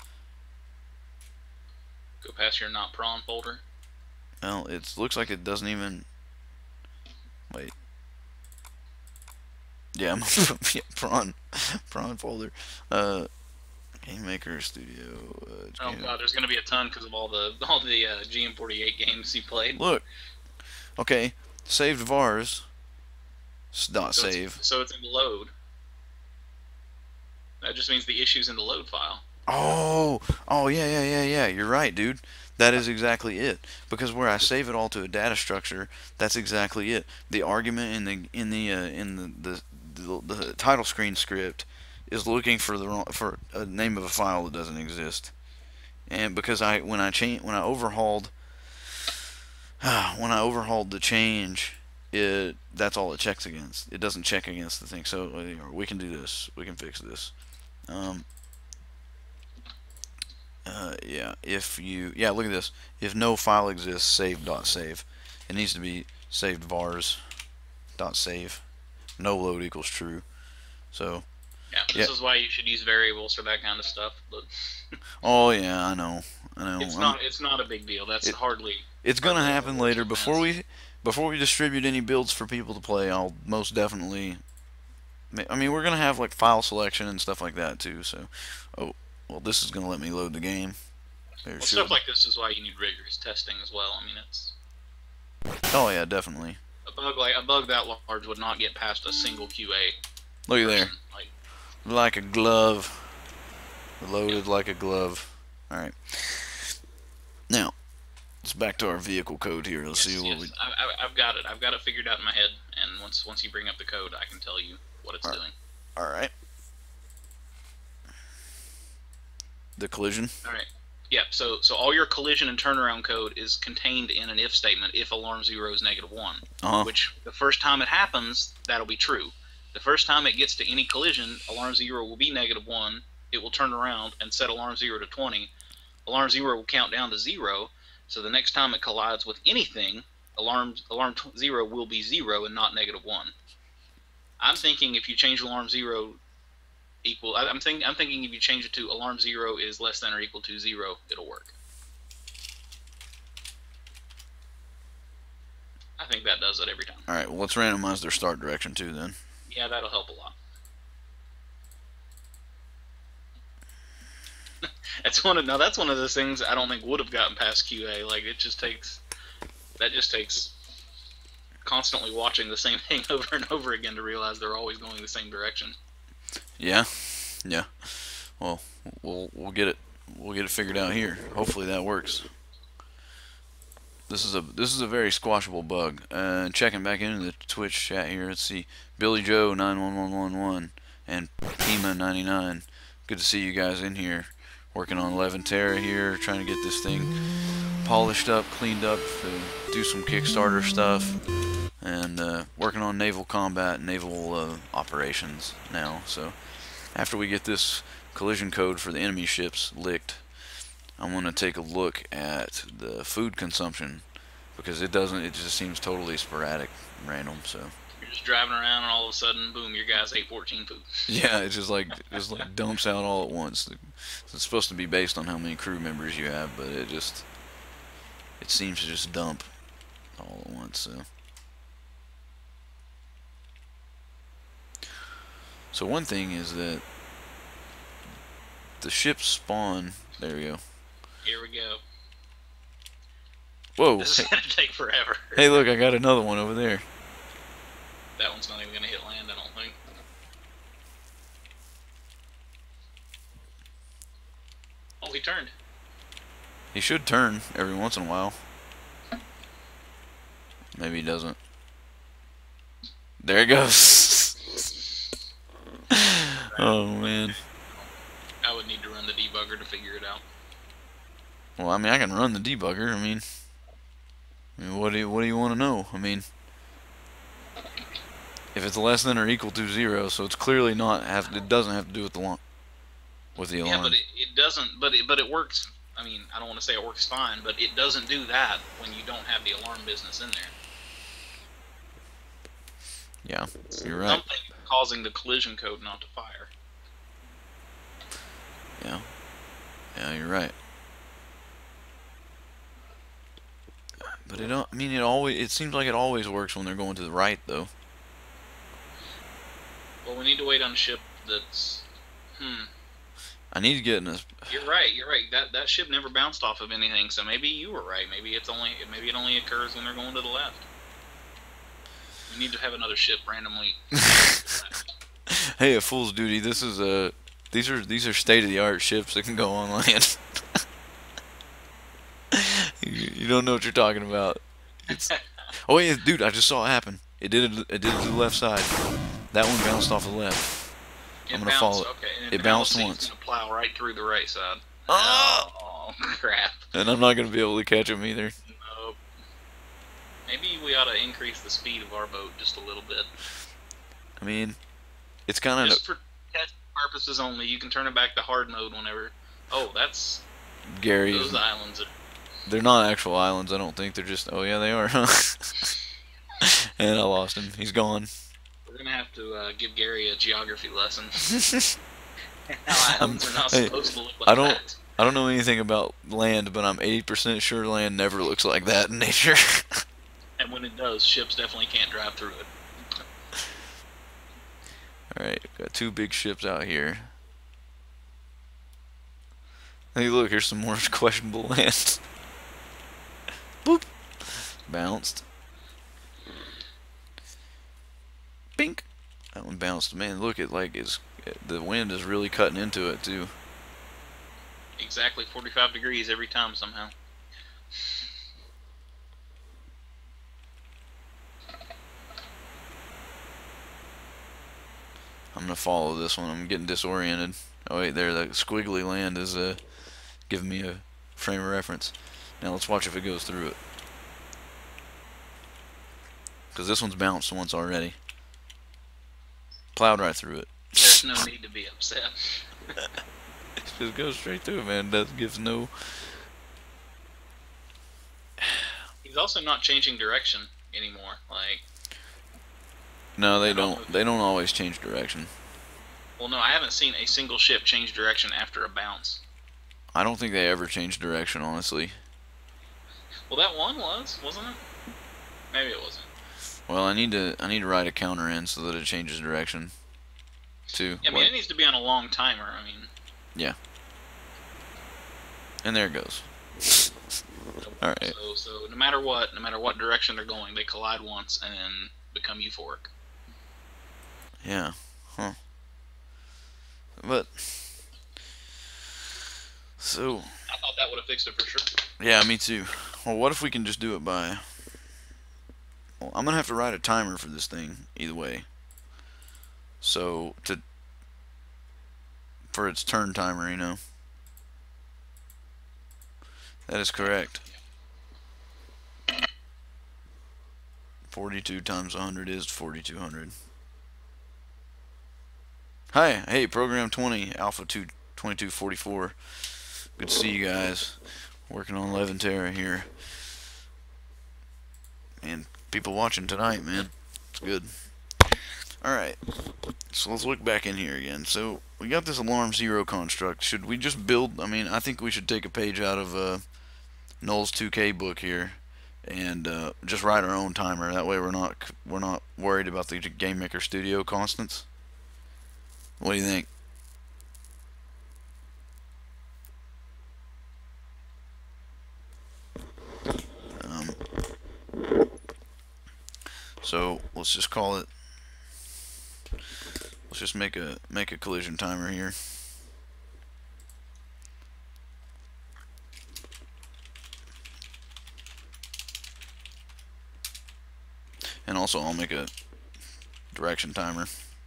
Go past your not prawn folder. Well, it looks like it doesn't even. Wait. Yeah, prawn folder. Game Maker Studio. Oh god, there's gonna be a ton because of all the GM48 games you played. Look. Okay, saved vars. Dot So save. so it's in load. That just means the issue's in the load file. Oh, yeah. You're right, dude. That is exactly it. Because where I save it all to a data structure, that's exactly it. The argument in the title screen script is looking for a name of a file that doesn't exist. And because when I overhauled the change, that's all it checks against. It doesn't check against the thing. So we can do this. We can fix this. Look at this. If no file exists, save.save. It needs to be saved vars.save. No load equals true. So This is why you should use variables for that kind of stuff. But oh yeah, I know. It's not a big deal. That's hardly. It's gonna happen later. Before we distribute any builds for people to play, I'll most definitely I mean, we're gonna have like file selection and stuff like that too. So, oh, well, this is gonna let me load the game. Well, stuff like this is why you need rigorous testing as well. I mean, it's. Oh yeah, definitely. A bug that large would not get past a single QA. Look at there, like a glove, loaded like a glove. All right. Now, it's back to our vehicle code here. Let's see what we. I've got it. I've got it figured out in my head, and once you bring up the code, I can tell you what it's doing. All right. The collision. All right. Yeah. So all your collision and turnaround code is contained in an if statement. If alarm 0 is -1, which the first time it happens, that'll be true. The first time it gets to any collision, alarm 0 will be -1. It will turn around and set alarm 0 to 20. Alarm 0 will count down to 0. So the next time it collides with anything, alarm 0 will be 0 and not -1. I'm thinking if you change alarm 0 equal, I'm thinking if you change it to alarm 0 is less than or equal to 0, it'll work. I think that does it every time. All right. Well, let's randomize their start direction too then. Yeah, that'll help a lot. That's one of those things I don't think would have gotten past QA. Like that just takes constantly watching the same thing over and over again to realize they're always going the same direction. Yeah, yeah. Well, we'll get it figured out here. Hopefully that works. This is a very squashable bug. Checking back into the Twitch chat here. Let's see, Billy Joe 91111 and Pima 99. Good to see you guys in here. Working on Leventerra here, trying to get this thing polished up, cleaned up, to do some Kickstarter stuff, and working on naval combat, naval operations now. So after we get this collision code for the enemy ships licked, I'm going to take a look at the food consumption, because it just seems totally sporadic, random. So you're just driving around and all of a sudden, boom, your guys ate 14 food. Yeah, it just like dumps out all at once. It's supposed to be based on how many crew members you have, but it seems to just dump all at once. So one thing is that the ships spawn. There we go. Here we go. Whoa! This is gonna take forever. Hey, look! I got another one over there. That one's not even gonna hit land, I don't think. Oh, he turned. He should turn every once in a while. Maybe he doesn't. There it goes. Oh man. I would need to run the debugger to figure it out. Well, I mean, I can run the debugger. I mean, what do you want to know? I mean, if it's less than or equal to 0, so it's clearly not it doesn't have to do with the alarm. Yeah, but it doesn't. But it works. I mean, I don't want to say it works fine, but it doesn't do that when you don't have the alarm business in there. Yeah, you're right. Something causing the collision code not to fire. Yeah. Yeah, you're right. But it seems like it always works when they're going to the right, though. Well, we need to wait on a ship that's. I need to get in this. You're right. That ship never bounced off of anything, so maybe you were right. Maybe it only occurs when they're going to the left. We need to have another ship randomly. Hey, a fool's duty. This is these are state-of-the-art ships that can go on land. You don't know what you're talking about. Oh yeah, dude! I just saw it happen. It did it to the left side. That one bounced off the left. I'm gonna follow it. Okay, it bounced once. It's gonna plow right through the right side. Oh crap! And I'm not gonna be able to catch him either. Nope. Maybe we ought to increase the speed of our boat just a little bit. I mean, it's kind of just for test purposes only. You can turn it back to hard mode whenever. Oh, that's Gary. Those islands are. They're not actual islands, I don't think. They're just. Oh yeah, they are. Huh? And I lost him. He's gone. We're gonna have to give Gary a geography lesson. Islands are not supposed to look like that. I don't know anything about land, but I'm 80% sure land never looks like that in nature. And when it does, ships definitely can't drive through it. Alright, got two big ships out here. Hey, look, here's some more questionable lands. Boop. Bounced. Bink. That one bounced. Man, look, the wind is really cutting into it, too. Exactly 45 degrees every time somehow. I'm gonna follow this one. I'm getting disoriented. Oh wait, there, that squiggly land is giving me a frame of reference. Now let's watch if it goes through it. Because this one's bounced once already. Plowed right through it. There's no need to be upset. Just goes straight through it, man. That gives no... He's also not changing direction anymore. Like, no, they don't. They don't always change direction. well, no, I haven't seen a single ship change direction after a bounce. I don't think they ever change direction, honestly. Well, that one wasn't it? Maybe it wasn't. Well, I need to write a counter in so that it changes direction. Too. Yeah, I mean, it needs to be on a long timer. I mean. Yeah. And there it goes. All right. So no matter what direction they're going, they collide once and then become euphoric. Yeah. Huh. But so. I thought that would have fixed it for sure. Yeah, me too. Well, what if we can just do it by? Well, I'm gonna have to write a timer for this thing either way. So for its turn timer, you know. That is correct. 42 times 100 is 4200. Hi, hey, program 20, Alpha 2244. Good to see you guys. Working on Leventerra here. And people watching tonight, man. It's good. Alright, so let's look back in here again. So, we got this alarm 0 construct. Should we just build, I mean, I think we should take a page out of Null's 2K book here and just write our own timer. That way we're not worried about the Game Maker Studio constants. What do you think? So let's just call it. Let's just make a collision timer here. And also I'll make a direction timer.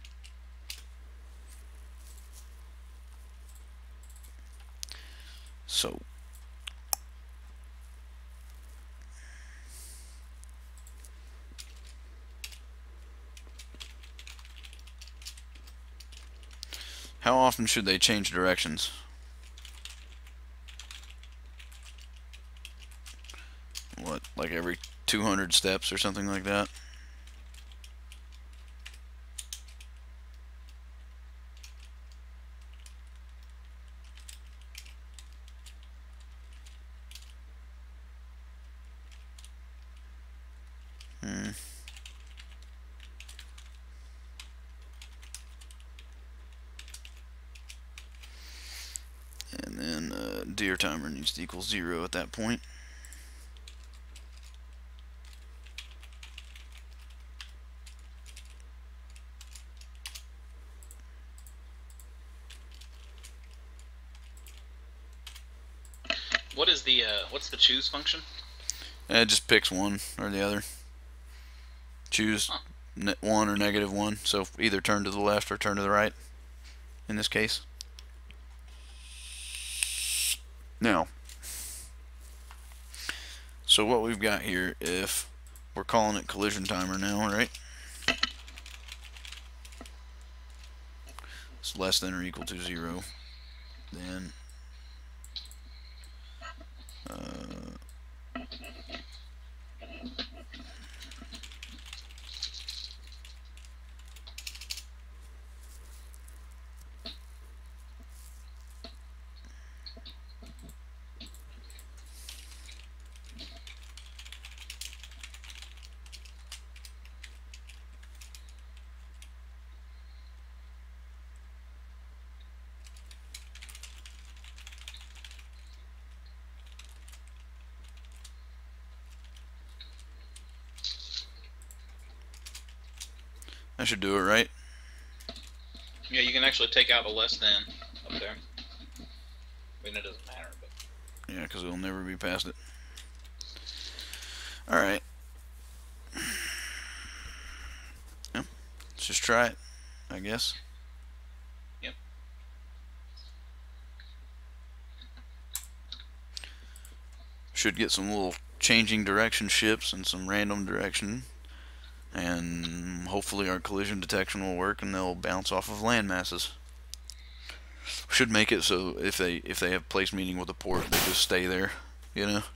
So how often should they change directions? What, like every 200 steps or something like that? And then deer timer needs to equal 0 at that point. What is the what's the choose function? It just picks one or the other. Choose one or -1, so either turn to the left or turn to the right in this case. Now, so what we've got here, if we're calling it collision timer now, right? It's less than or equal to 0, then should do it, right? Yeah, you can actually take out a less than up there. I mean, it doesn't matter, but... Yeah, because it'll never be past it. Alright. Yeah, let's just try it, I guess. Yep. Should get some little changing direction ships and some random direction. And hopefully our collision detection will work and they'll bounce off of land masses. Should make it so if they have place meeting with a port, they just stay there, you know.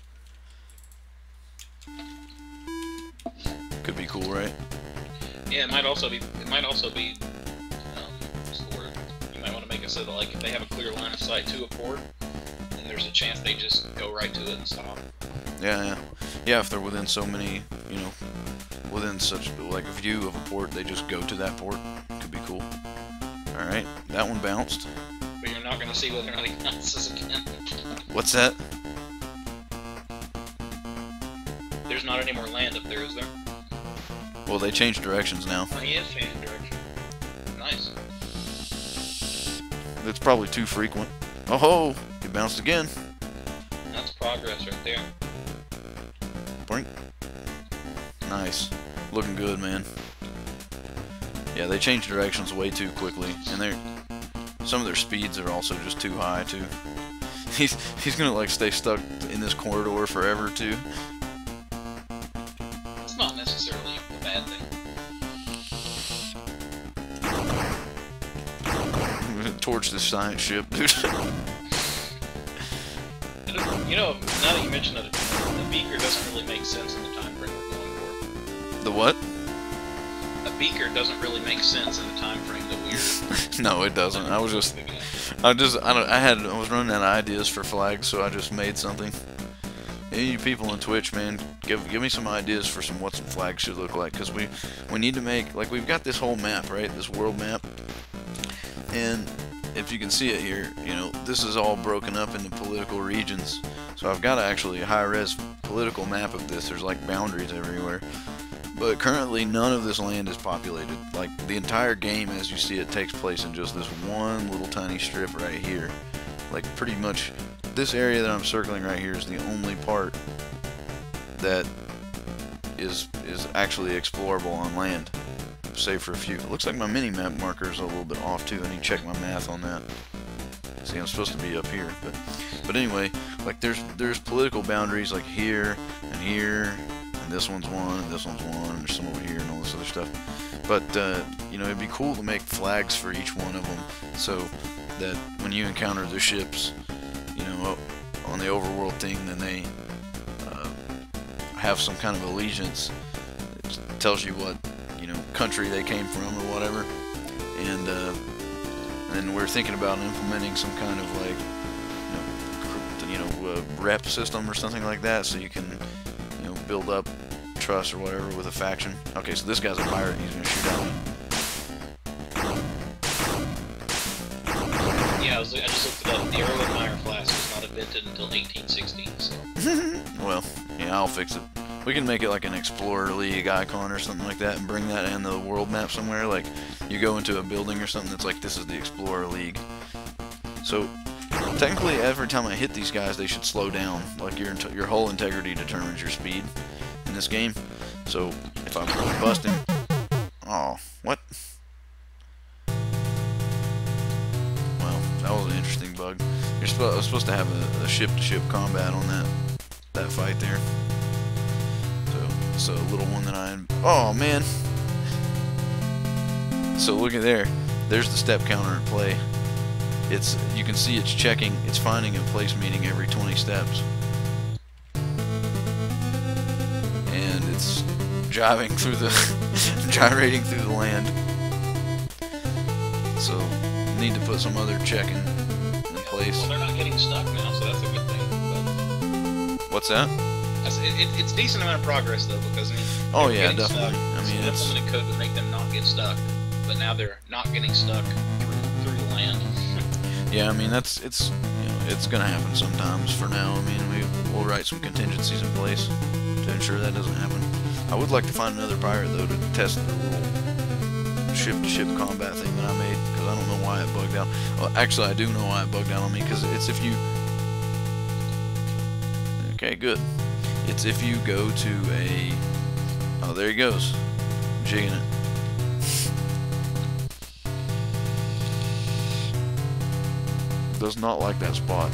Could be cool, right? Yeah, it might also be. What's the word? You might want to make it so that, like, if they have a clear line of sight to a port, then there's a chance they just go right to it and stop. Yeah. If they're within so many, you know, within such like a view of a port, they just go to that port. Could be cool. All right, that one bounced. But you're not going to see whether or not he bounces again. What's that? There's not any more land up there, is there? Well, they changed directions now. Oh, he is changing direction. Nice. It's probably too frequent. Oh ho! He bounced again. That's progress right there. Boink. Nice. Looking good, man. Yeah, they changed directions way too quickly, and some of their speeds are also just too high too. He's gonna like stay stuck in this corridor forever too. It's not necessarily a bad thing. Torch this science ship, dude. You know, now that you mention it, the beaker doesn't really make sense in the time frame we're going for. The what? A beaker doesn't really make sense in the time frame that we're... No, it doesn't. I was running out of ideas for flags, so I just made something. Any of you people on Twitch, man, give me some ideas for what some flags should look like, because we need to make, like, we've got this whole map, right, this world map, and if you can see it here, you know, this is all broken up into political regions, so I've got actually a high-res political map of this. There's like boundaries everywhere. But currently, none of this land is populated. Like, the entire game, as you see it, takes place in just this one little tiny strip right here. Like, pretty much, this area that I'm circling right here is the only part that is actually explorable on land, save for a few. It looks like my mini-map marker is a little bit off, too. I need to check my math on that. See, I'm supposed to be up here. But anyway, like, there's political boundaries, like, here, and this one's one, and this one's one, and there's some over here, and all this other stuff. But, you know, it'd be cool to make flags for each one of them, so that when you encounter the ships, you know, on the overworld thing, then they have some kind of allegiance. It tells you what, you know, country they came from or whatever. And then we're thinking about implementing some kind of, like, rep system or something like that, so you can, you know, build up trust or whatever with a faction. Okay, so this guy's a pirate and he's gonna shoot at me. Yeah, I just looked it up. The Erlenmeyer flask was not invented until 1816, so... Well, yeah, I'll fix it. We can make it like an Explorer League icon or something like that and bring that in the world map somewhere. Like, you go into a building or something that's like, this is the Explorer League. So, technically, every time I hit these guys, they should slow down. Like, your hull integrity determines your speed in this game. So, if I bust him... Oh, what? Well, that was an interesting bug. I was supposed to have a ship-to-ship combat on that fight there. So, a little one that oh, man! So, look at there. There's the step counter at play. You can see it's checking, it's finding a place meeting every 20 steps. And it's gyrating through the land. So, need to put some other checking in place. Well, they're not getting stuck now, so that's a good thing. But what's that? It's decent amount of progress, though, because, I mean... Oh, yeah, definitely. I mean, it's... implemented code to make them not get stuck, but now they're not getting stuck through the land. Yeah, I mean, it's gonna happen sometimes. For now, I mean, we'll write some contingencies in place to ensure that doesn't happen. I would like to find another pirate, though, to test the little ship-to-ship combat thing that I made, because I don't know why it bugged out. Well, actually, I do know why it bugged out on me, because it's if you... Okay, good. It's if you go to a... Oh, there he goes. Jigging it. Does not like that spot.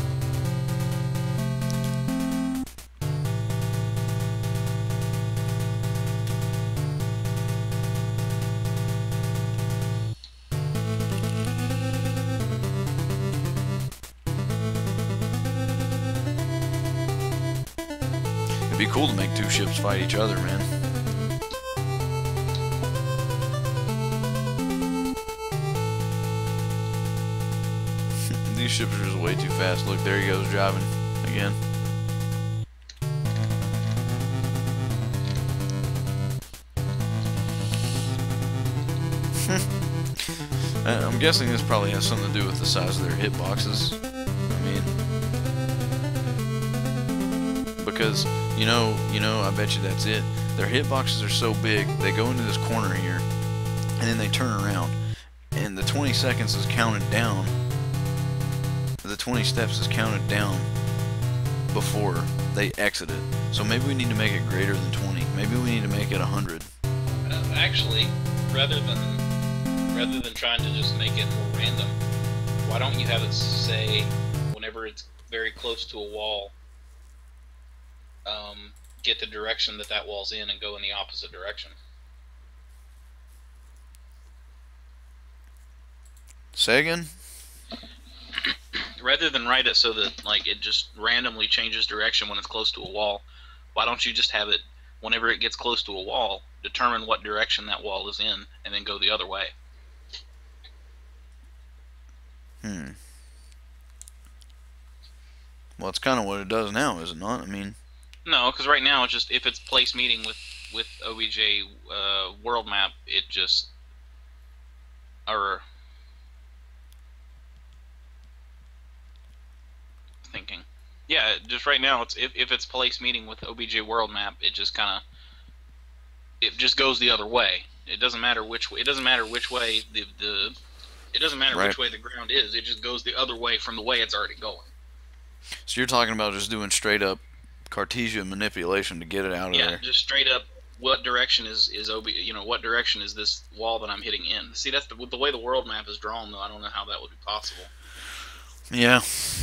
It'd be cool to make two ships fight each other, man. These ships are just way too fast. Look, there he goes driving again. I'm guessing this probably has something to do with the size of their hitboxes. I mean, because you know, I bet you that's it. Their hitboxes are so big, they go into this corner here, and then they turn around, and the 20 seconds is counted down. The 20 steps is counted down before they exit it. So maybe we need to make it greater than 20. Maybe we need to make it 100. Actually, rather than trying to just make it more random, why don't you have it say whenever it's very close to a wall, get the direction that wall's in and go in the opposite direction. Say again? Rather than write it so that like it just randomly changes direction when it's close to a wall, why don't you just have it whenever it gets close to a wall, determine what direction that wall is in and then go the other way? Well, it's kind of what it does now, is it not? I mean, no, because right now it's just if it's place meeting with OBJ world map, it just thinking. Yeah, just right now it's if it's place meeting with OBJ world map, it just kind of goes the other way. It doesn't matter which way. It doesn't matter which way it doesn't matter which way the ground is. It just goes the other way from the way it's already going. So you're talking about just doing straight up Cartesian manipulation to get it out of there? Yeah, just straight up. What direction is what direction is this wall that I'm hitting in? See, that's the way the world map is drawn, though. I don't know how that would be possible. Yeah.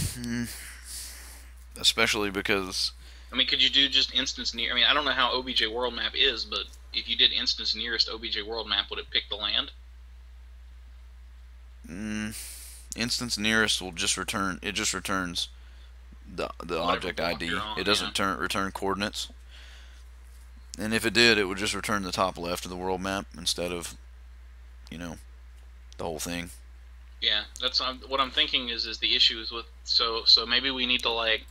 Especially because... I mean, could you do just instance near... I mean, I don't know how OBJ world map is, but if you did instance nearest OBJ world map, would it pick the land? Instance nearest will just return... It just returns the object ID. It doesn't return coordinates. And if it did, it would just return the top left of the world map instead of, the whole thing. Yeah, that's what I'm thinking is the issue is with... So maybe we need to, like...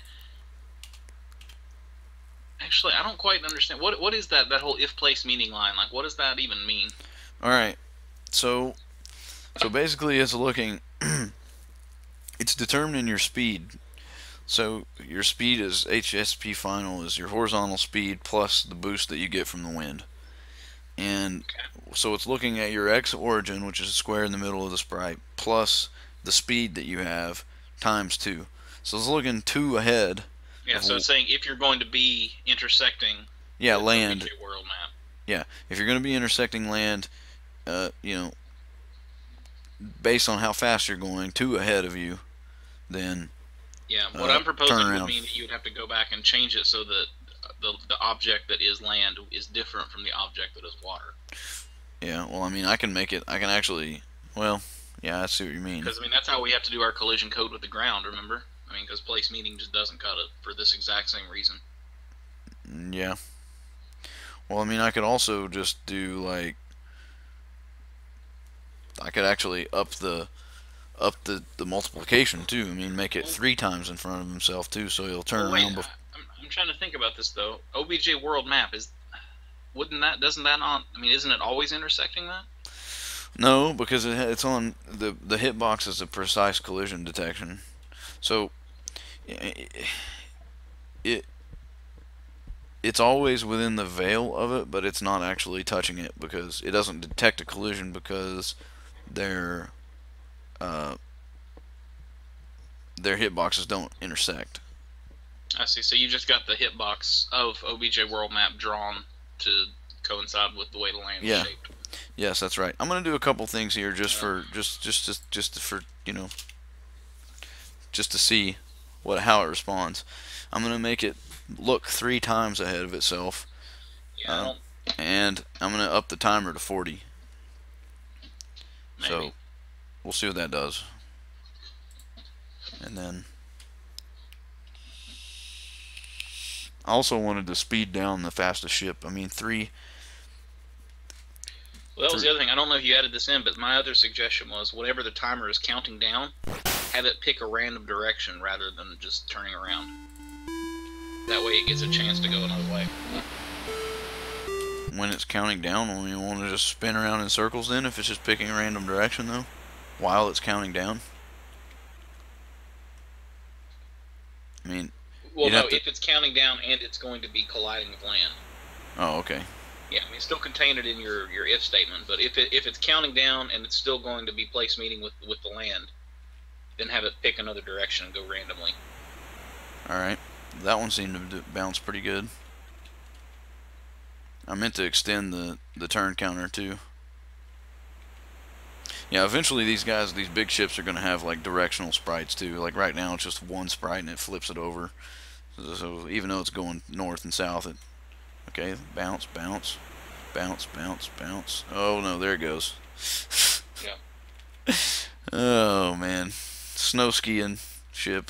Actually, I don't quite understand. What is that whole if place meaning line? Like, what does that even mean? Alright, so basically it's looking... it's determining your speed. So your speed is HSP final is your horizontal speed plus the boost that you get from the wind. And so it's looking at your X origin, which is a square in the middle of the sprite, plus the speed that you have times 2. So it's looking 2 ahead. Yeah, so it's saying if you're going to be intersecting land the world map. Yeah, if you're going to be intersecting land, based on how fast you're going, 2 ahead of you, then yeah, what I'm proposing would mean that you would have to go back and change it so that the object that is land is different from the object that is water. Yeah, well, I mean, I can actually, well, yeah, I see what you mean. Because, I mean, that's how we have to do our collision code with the ground, remember? I mean, because place meeting just doesn't cut it for this exact same reason. Yeah. Well, I mean, I could also just do, like, I could actually up the multiplication, too. I mean, make it 3 times in front of himself, too, so he'll turn around. I'm trying to think about this, though. OBJ world map, doesn't that not, I mean, isn't it always intersecting that? No, because it's on, the hitbox is a precise collision detection. So, it's always within the veil of it, but it's not actually touching it because it doesn't detect a collision because their uh, their hitboxes don't intersect. I see. So you just got the hitbox of OBJ World Map drawn to coincide with the way the land is shaped. Yes, that's right. I'm gonna do a couple things here just for just for just to see how it responds. I'm gonna make it look 3 times ahead of itself. Yeah. And I'm gonna up the timer to 40. Maybe. So we'll see what that does. And then I also wanted to speed down the fastest ship. I mean, 3. Well, that was the other thing. I don't know if you added this in, but my other suggestion was whenever the timer is counting down, have it pick a random direction rather than just turning around. That way it gets a chance to go another way. When it's counting down, when you want to just spin around in circles then, if it's just picking a random direction though, while it's counting down? I mean... Well, no, if it's counting down and it's going to be colliding with land. Oh, okay. Yeah, I mean, still contain it in your if statement, but if it's counting down and it's still going to be place meeting with the land, then have it pick another direction and go randomly. Alright. That one seemed to bounce pretty good. I meant to extend the turn counter too. Yeah, eventually these big ships are going to have like directional sprites too. Like right now it's just one sprite and it flips it over. So even though it's going north and south, okay, bounce, bounce, bounce, bounce, bounce. Oh no, there it goes. Yeah. Oh man, snow skiing ship.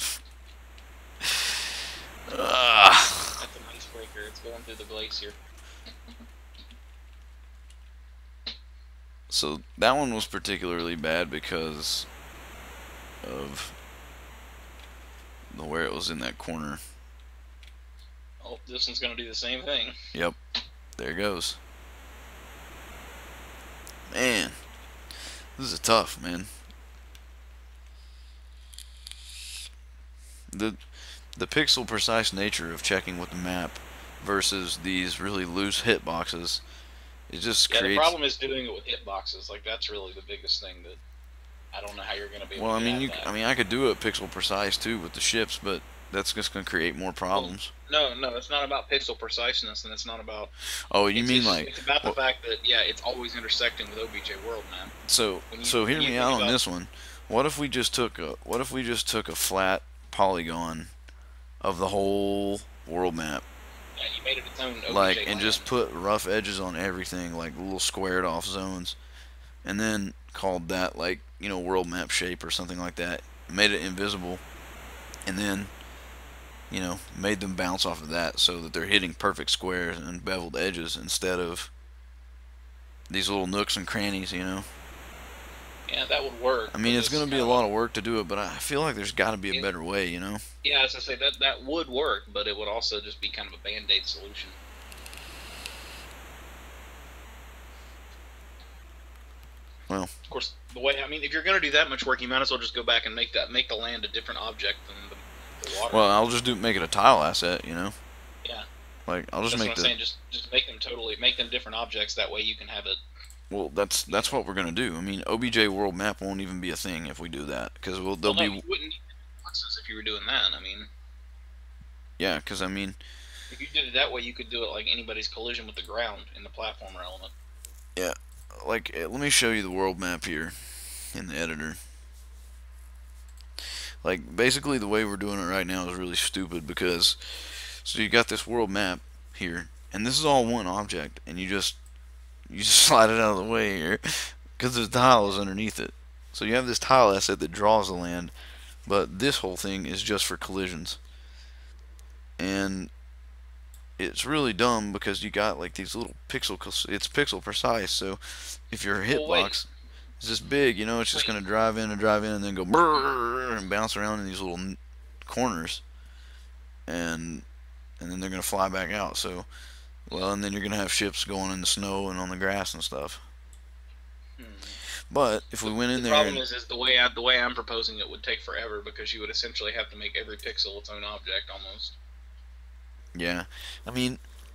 That's an icebreaker. It's going through the glacier. So that one was particularly bad because of where it was in that corner. Oh, this one's going to do the same thing. Yep. There it goes. Man. This is tough, man. The pixel precise nature of checking with the map versus these really loose hitboxes, it just creates... the problem is doing it with hitboxes. Like, that's really the biggest thing that I don't know how you're going to be able to do that. I mean, I could do it pixel precise too with the ships, but that's just going to create more problems. Well, no, it's not about pixel preciseness, and it's not about... Oh, you mean like... It's about the fact that, yeah, it's always intersecting with OBJ World, man. So hear me out on this one. What if we just took a flat polygon of the whole world map? Yeah, you made it its own OBJ like, and land. just put rough edges on everything, like little squared off zones, and then called that, like, you know, world map shape or something like that. Made it invisible, and then, you know, made them bounce off of that so that they're hitting perfect squares and beveled edges instead of these little nooks and crannies, you know. Yeah, that would work. I mean, it's going to be a lot of work to do it, but I feel like there's got to be a better way, you know. Yeah, as I say, that would work, but it would also just be kind of a band-aid solution. Well, of course, the way, I mean, if you're going to do that much work, you might as well just go back and make the land a different object than the water. Well, I'll just make it a tile asset, you know. Yeah. Like, I'll just make what I'm saying. Just make them different objects. That way you can have it. Well, that's what we're gonna do. I mean, OBJ World Map won't even be a thing if we do that, because you wouldn't need boxes if you were doing that. I mean. Yeah, because I mean. If you did it that way, you could do it like anybody's collision with the ground in the platformer element. Yeah, like let me show you the world map here in the editor. Like, basically the way we're doing it right now is really stupid because, so you got this world map here, and this is all one object, and you just slide it out of the way here because there's tiles underneath it. So you have this tile asset that draws the land, but this whole thing is just for collisions. And it's really dumb because you got like these little it's pixel precise, so if your hitbox is this big, you know, it's just going to drive in and then go brrr and bounce around in these little corners, and then they're going to fly back out. So, well, and then you're going to have ships going in the snow and on the grass and stuff. But if we went in there, the problem is the way I'm proposing it would take forever because you would essentially have to make every pixel its own object almost. Yeah, I mean,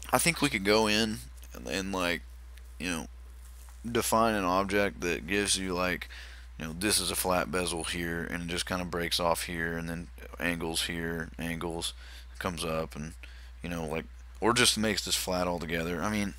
I think we could go in and like, you know, define an object that gives you like, this is a flat bezel here, and it just kind of breaks off here, and then angles here, angles, comes up, and like, or just makes this flat altogether. I mean,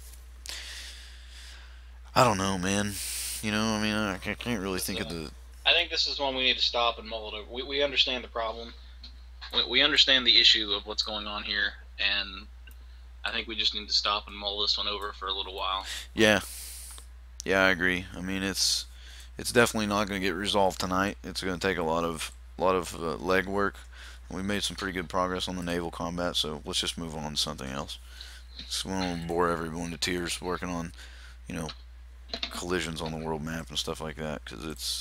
I don't know, man. I mean, I can't really think of the. I think this is one we need to stop and mull it over. We understand the problem. We understand the issue of what's going on here, and I think we just need to stop and mull this one over for a little while. Yeah, yeah, I agree. I mean, it's definitely not going to get resolved tonight. It's going to take a lot of leg work. We made some pretty good progress on the naval combat, so let's just move on to something else. So we won't bore everyone to tears working on, you know, collisions on the world map and stuff like that, because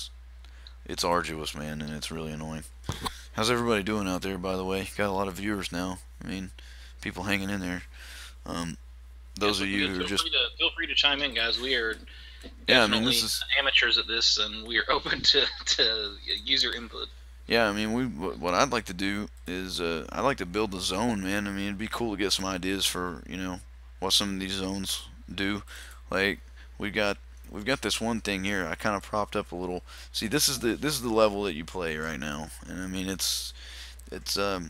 it's arduous, man, and it's really annoying. How's everybody doing out there, by the way? Got a lot of viewers now. I mean, people hanging in there. Um, those of you who are just feel free to chime in, guys. We are yeah, I mean, this is amateurs at this, and we are open to user input. yeah. I mean, what I'd like to do is I'd like to build a zone, man. I mean, it'd be cool to get some ideas for what some of these zones do. Like we got we've got this one thing here. I kind of propped up a little. See, this is the level that you play right now, and I mean it's.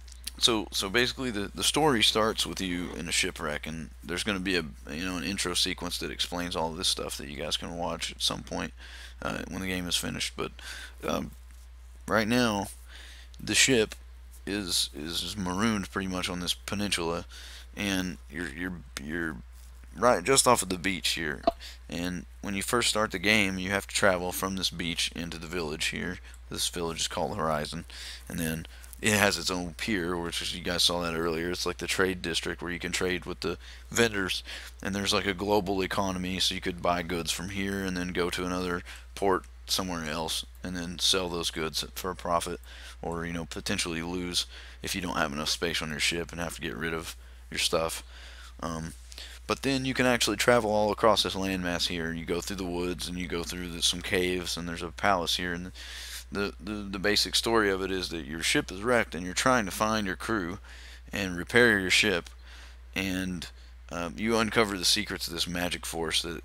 So basically the story starts with you in a shipwreck, and there's going to be an intro sequence that explains all of this stuff that you guys can watch at some point when the game is finished. But um, right now the ship is marooned pretty much on this peninsula, and you're right just off of the beach here. And when you first start the game, you have to travel from this beach into the village here. This village is called Horizon, and then it has its own pier, which you guys saw that earlier. It's like the trade district where you can trade with the vendors, and there's like a global economy, so you could buy goods from here and then go to another port somewhere else and then sell those goods for a profit, or potentially lose if you don't have enough space on your ship and have to get rid of your stuff. Um, but then you can actually travel all across this landmass here. You go through the woods and you go through some caves, and there's a palace here. And the basic story of it is that your ship is wrecked and you're trying to find your crew and repair your ship, and you uncover the secrets of this magic force that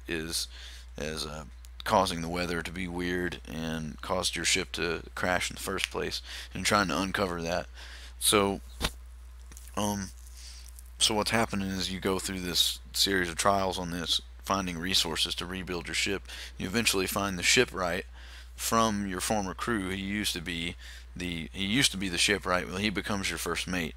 is causing the weather to be weird and caused your ship to crash in the first place, and trying to uncover that. So um, so what's happening is you go through this series of trials on this, finding resources to rebuild your ship. You eventually find the shipwright from your former crew. He used to be the shipwright. Well, he becomes your first mate.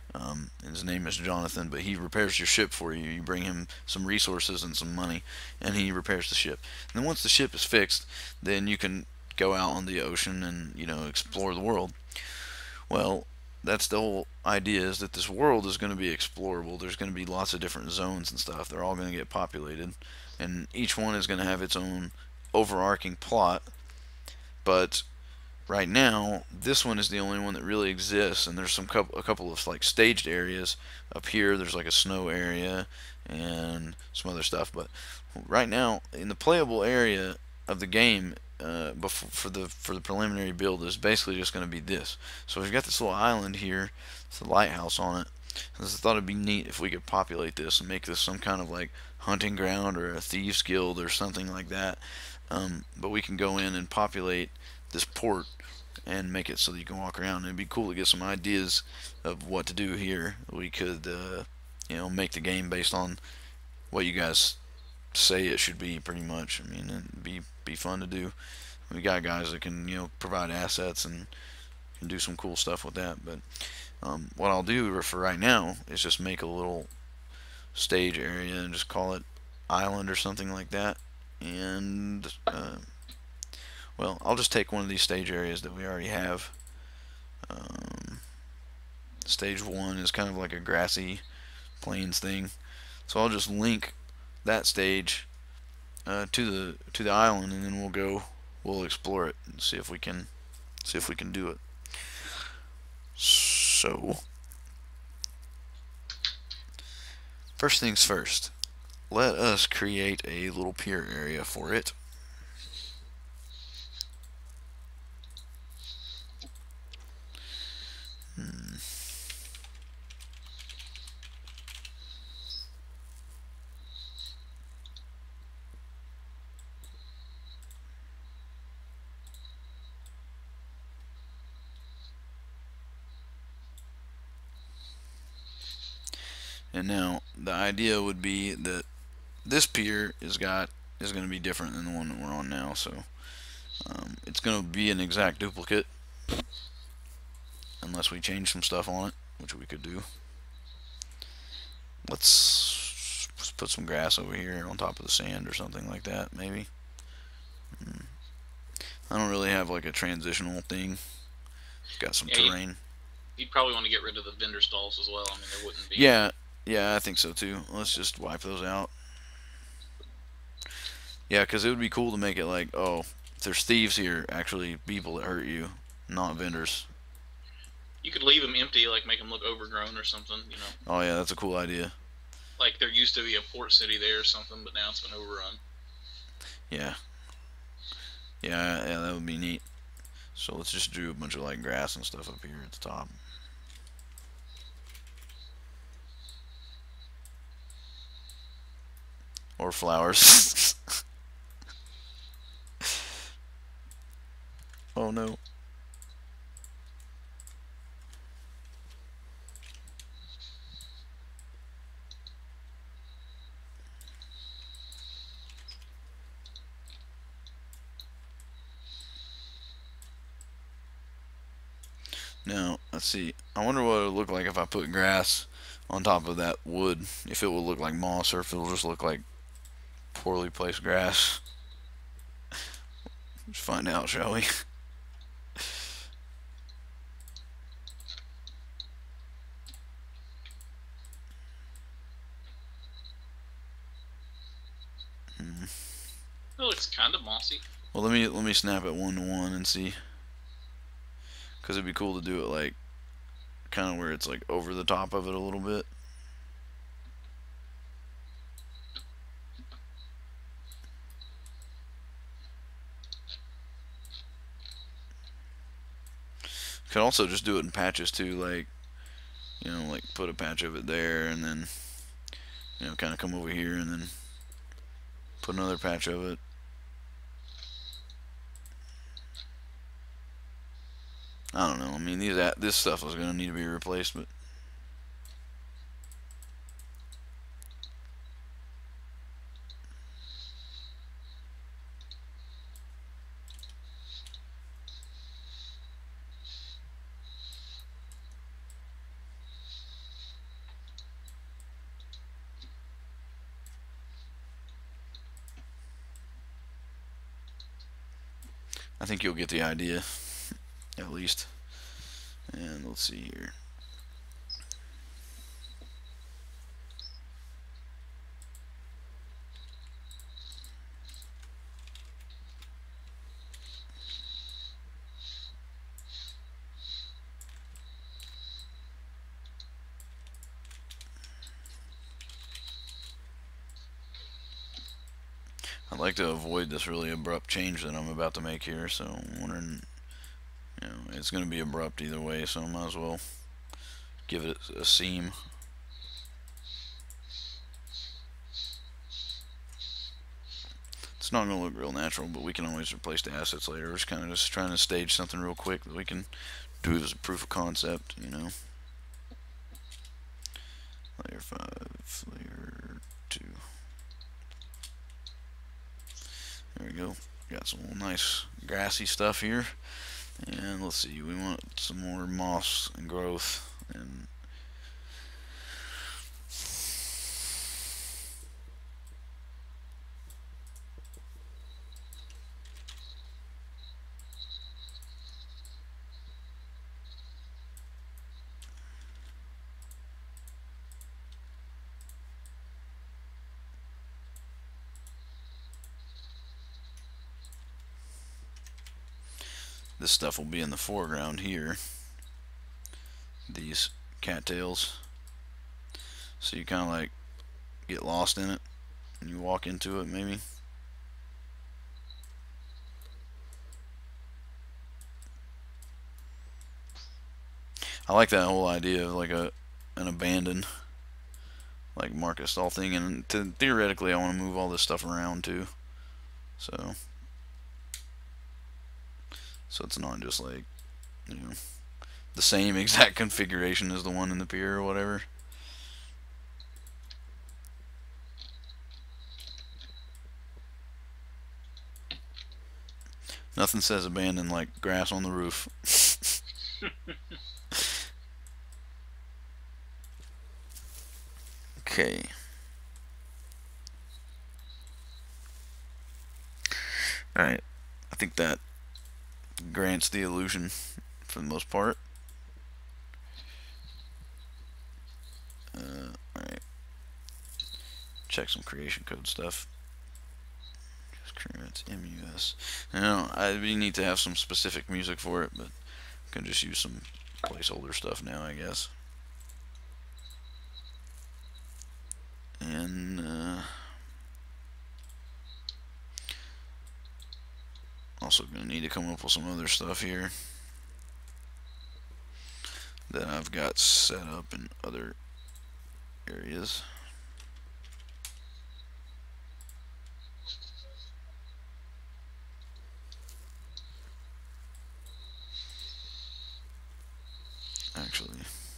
His name is Jonathan, but he repairs your ship for you. You bring him some resources and some money, and he repairs the ship. And then once the ship is fixed, then you can go out on the ocean and explore the world. Well, that's the whole idea, is that this world is going to be explorable. There's going to be lots of different zones and stuff. They're all going to get populated, and each one is going to have its own overarching plot. But right now, this one is the only one that really exists, and there's a couple of like staged areas up here. There's like a snow area and some other stuff. But right now, in the playable area of the game, for the preliminary build, is basically just going to be this. So we've got this little island here, it's a lighthouse on it. I thought it'd be neat if we could populate this and make this some kind of like hunting ground or a thieves guild or something like that. But we can go in and populate this port and make it so that you can walk around. It'd be cool to get some ideas of what to do here. We could, make the game based on what you guys say it should be, pretty much. I mean, it'd be fun to do. We got guys that can, provide assets and can do some cool stuff with that. But what I'll do for right now is just make a little stage area and just call it island or something like that. And well, I'll just take one of these stage areas that we already have. Stage 1 is kind of like a grassy plains thing, so I'll just link that stage to the island, and then we'll explore it and see if we can do it. So first things first, let us create a little pier area for it. And now the idea would be that this pier is going to be different than the one that we're on now. So it's going to be an exact duplicate unless we change some stuff on it, which we could do. Let's put some grass over here on top of the sand or something like that, maybe. I don't really have like a transitional thing. It's got some terrain. You'd probably want to get rid of the vendor stalls as well. I mean, there wouldn't be. Yeah, I think so too. Let's just wipe those out. Yeah, because it would be cool to make it like, oh, if there's thieves here, actually people that hurt you, not vendors. You could leave them empty, like make them look overgrown or something, you know. Oh yeah, that's a cool idea. Like there used to be a port city there or something, but now it's been overrun. Yeah. Yeah, that would be neat. So let's just do a bunch of like grass and stuff up here at the top. Or flowers. Oh no. Now, let's see. I wonder what it would look like if I put grass on top of that wood. If it will look like moss or if it will just look like poorly placed grass. Let's find out, shall we? It looks kind of mossy. Well, let me snap it 1 to 1 and see. Because it'd be cool to do it like kind of where it's like over the top of it a little bit. Could also just do it in patches too, like, you know, like put a patch of it there and then, you know, kind of come over here and then put another patch of it. I don't know. I mean, this stuff is going to need to be replaced, but I think you'll get the idea, at least. And let's see here. I'd like to avoid this really abrupt change that I'm about to make here, so I'm wondering, you know, it's going to be abrupt either way, so I might as well give it a seam. It's not going to look real natural, but we can always replace the assets later. We're just kind of just trying to stage something real quick that we can do as a proof of concept, you know. Layer 5, layer 2. There we go. Got some nice grassy stuff here. And let's see, we want some more moss and growth. And this stuff will be in the foreground here. These cattails. So you kind of like get lost in it and you walk into it maybe. I like that whole idea of like an abandoned like market stall thing, and theoretically I want to move all this stuff around too. So it's not just like, you know, the same exact configuration as the one in the pier or whatever. Nothing says abandoned like grass on the roof. Okay. Alright. I think that grants the illusion for the most part. Alright. Check some creation code stuff. It's MUS. We need to have some specific music for it, but I can just use some placeholder stuff now, I guess. And also gonna need to come up with some other stuff here that I've got set up in other areas. Actually,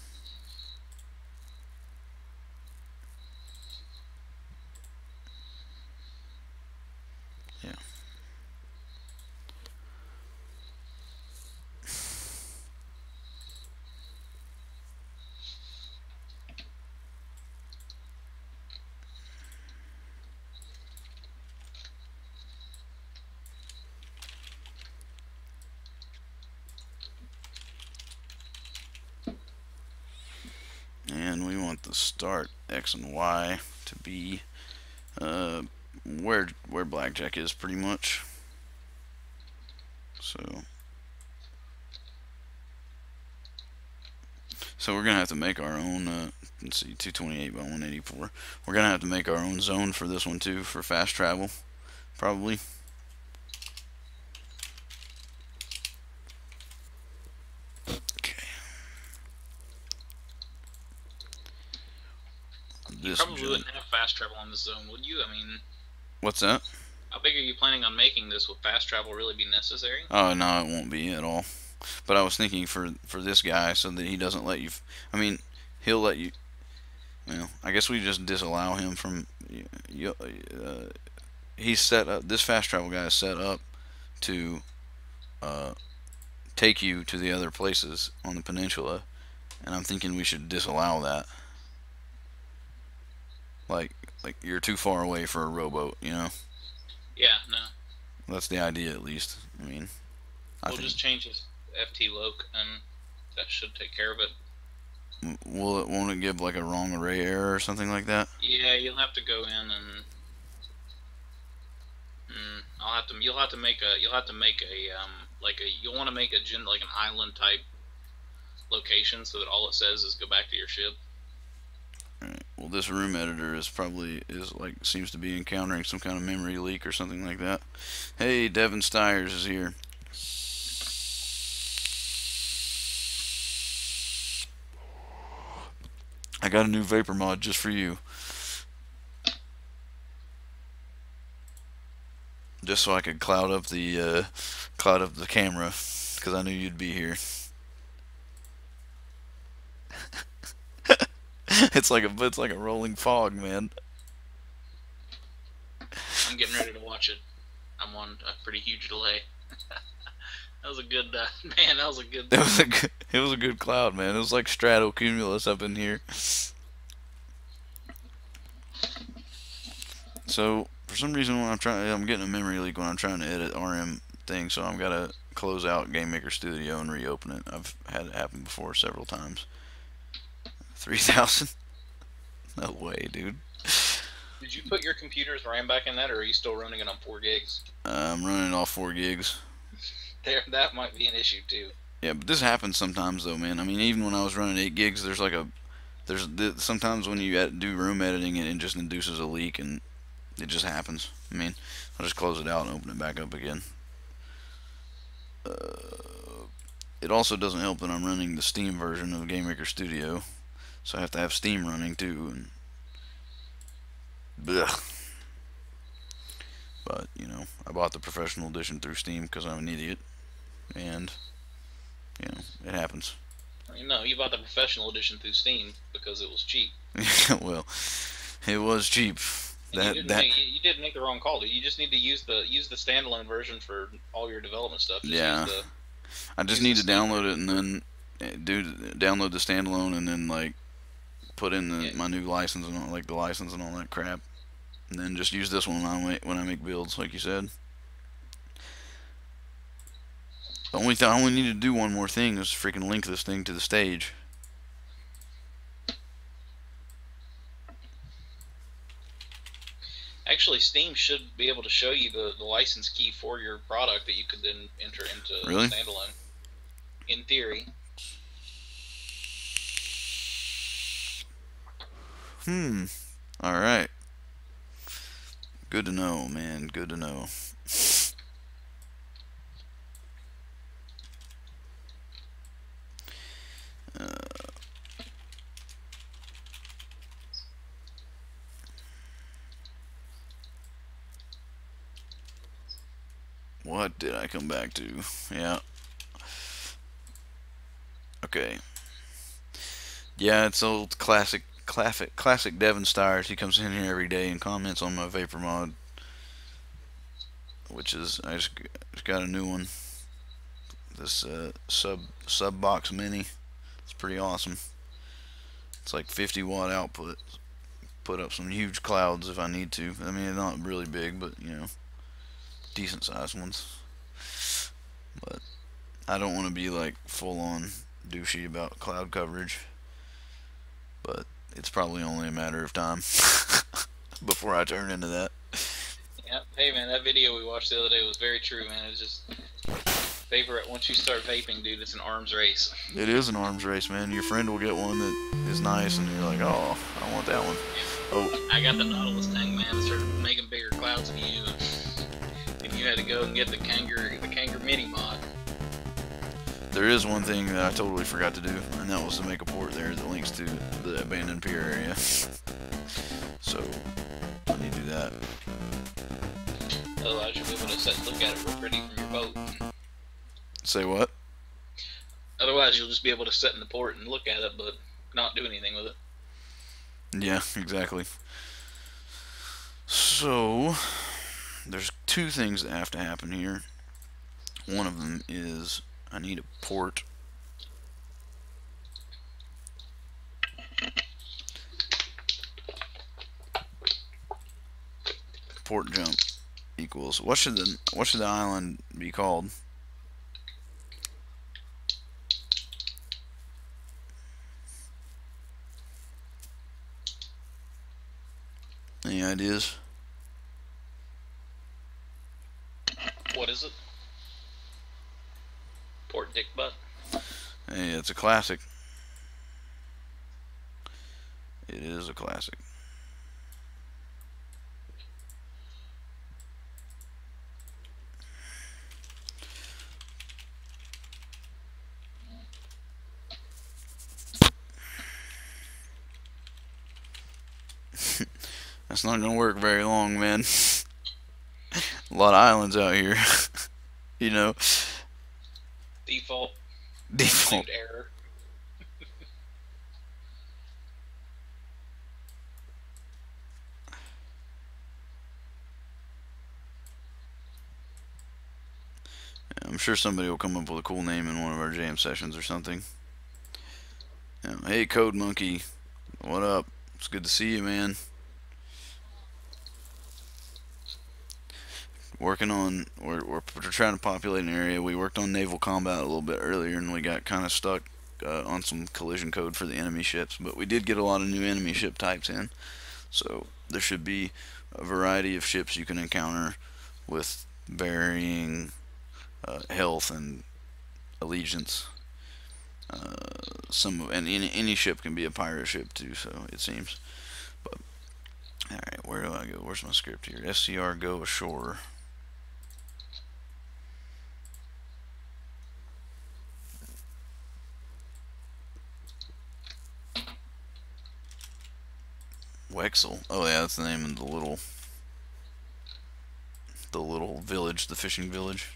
yeah. And we want the start X and Y to be where blackjack is, pretty much. So we're gonna have to make our own. Let's see, 228 by 184. We're gonna have to make our own zone for this one too, for fast travel, probably. You probably wouldn't have fast travel on this zone, would you? I mean, what's that? How big are you planning on making this? Would fast travel really be necessary? Oh no, it won't be at all. But I was thinking for this guy, so that he doesn't let you. I mean, he'll let you. Well, I guess we just disallow him from. He's set up. This fast travel guy is set up to take you to the other places on the peninsula, and I'm thinking we should disallow that. Like you're too far away for a rowboat, you know? Yeah, no. That's the idea, at least. I mean, we'll just change his FT loc, and that should take care of it. Won't it give like a wrong array error or something like that? Yeah, you'll have to go in and you'll have to make a you'll want to make like an island type location, so that all it says is go back to your ship. Alright. Well, this room editor seems to be encountering some kind of memory leak or something like that. Hey, Devin Stiers is here. I got a new vapor mod just for you. Just so I could cloud up the camera, because I knew you'd be here. It's like a rolling fog, man. I'm getting ready to watch it. I'm on a pretty huge delay. That was a good man. That was a good. It was a good cloud, man. It was like stratocumulus up in here. So for some reason, when I'm getting a memory leak when I'm trying to edit RM thing. So I'm gotta close out GameMaker Studio and reopen it. I've had it happen before several times. 3,000? No way, dude. Did you put your computer's RAM back in that, or are you still running it on 4 gigs? I'm running off 4 gigs. That might be an issue too. Yeah, but this happens sometimes though, man. I mean, even when I was running 8 gigs, sometimes when you do room editing, it just induces a leak, and it just happens. I mean, I'll just close it out and open it back up again. It also doesn't help that I'm running the Steam version of GameMaker Studio, so I have to have Steam running too, and blech. But, you know, I bought the professional edition through Steam because I'm an idiot, and, you know, it happens. No, you bought the professional edition through Steam because it was cheap. Well, it was cheap. And you didn't make the wrong call, dude. You just need to use the standalone version for all your development stuff. Just yeah. I just need to download it and then download the standalone and then like put in my new license and all, like the license and all that crap, and then just use this one when I make builds, like you said. I only need to do one more thing is freaking link this thing to the stage. Actually, Steam should be able to show you the license key for your product that you could then enter into really? standalone. In theory. Alright. Good to know, man. Good to know. What did I come back to? Yeah. Okay. Yeah, it's old classic Devin Stires. He comes in here every day and comments on my Vapor mod, which is I just got a new one. This sub box mini. It's pretty awesome. It's like 50-watt output. Put up some huge clouds if I need to. I mean, not really big, but you know, decent sized ones. But I don't want to be like full on douchey about cloud coverage. But it's probably only a matter of time before I turn into that. Yeah. Hey man, that video we watched the other day was very true, man. It's just Vapor. Once you start vaping, dude, it's an arms race. It is an arms race, man. Your friend will get one that is nice, and you're like, oh, I want that one. Oh, I got the Nautilus tank, man. It started making bigger clouds than you, and you had to go and get the Kangaroo Mini mod. There is one thing that I totally forgot to do, and that was to make a port there that links to the abandoned pier area. So I need to do that. Otherwise, you'll be able to look at it real pretty from your boat. Say what? Otherwise, you'll just be able to sit in the port and look at it, but not do anything with it. Yeah, exactly. So there's two things that have to happen here. One of them is I need a port. Port jump equals what should the island be called? Any ideas? What is it? Port Dick Butt. Hey, it's a classic. It is a classic. That's not gonna work very long, man. A lot of islands out here. You know. Default error. I'm sure somebody will come up with a cool name in one of our jam sessions or something. Hey, Code Monkey, what up? It's good to see you, man. We're trying to populate an area. We worked on naval combat a little bit earlier, and we got kind of stuck on some collision code for the enemy ships. But we did get a lot of new enemy ship types in, so there should be a variety of ships you can encounter with varying health and allegiance. And any ship can be a pirate ship too, so it seems. But all right, where do I go? Where's my script here? SCR go ashore. Wexel. Oh yeah, that's the name of the little village, the fishing village.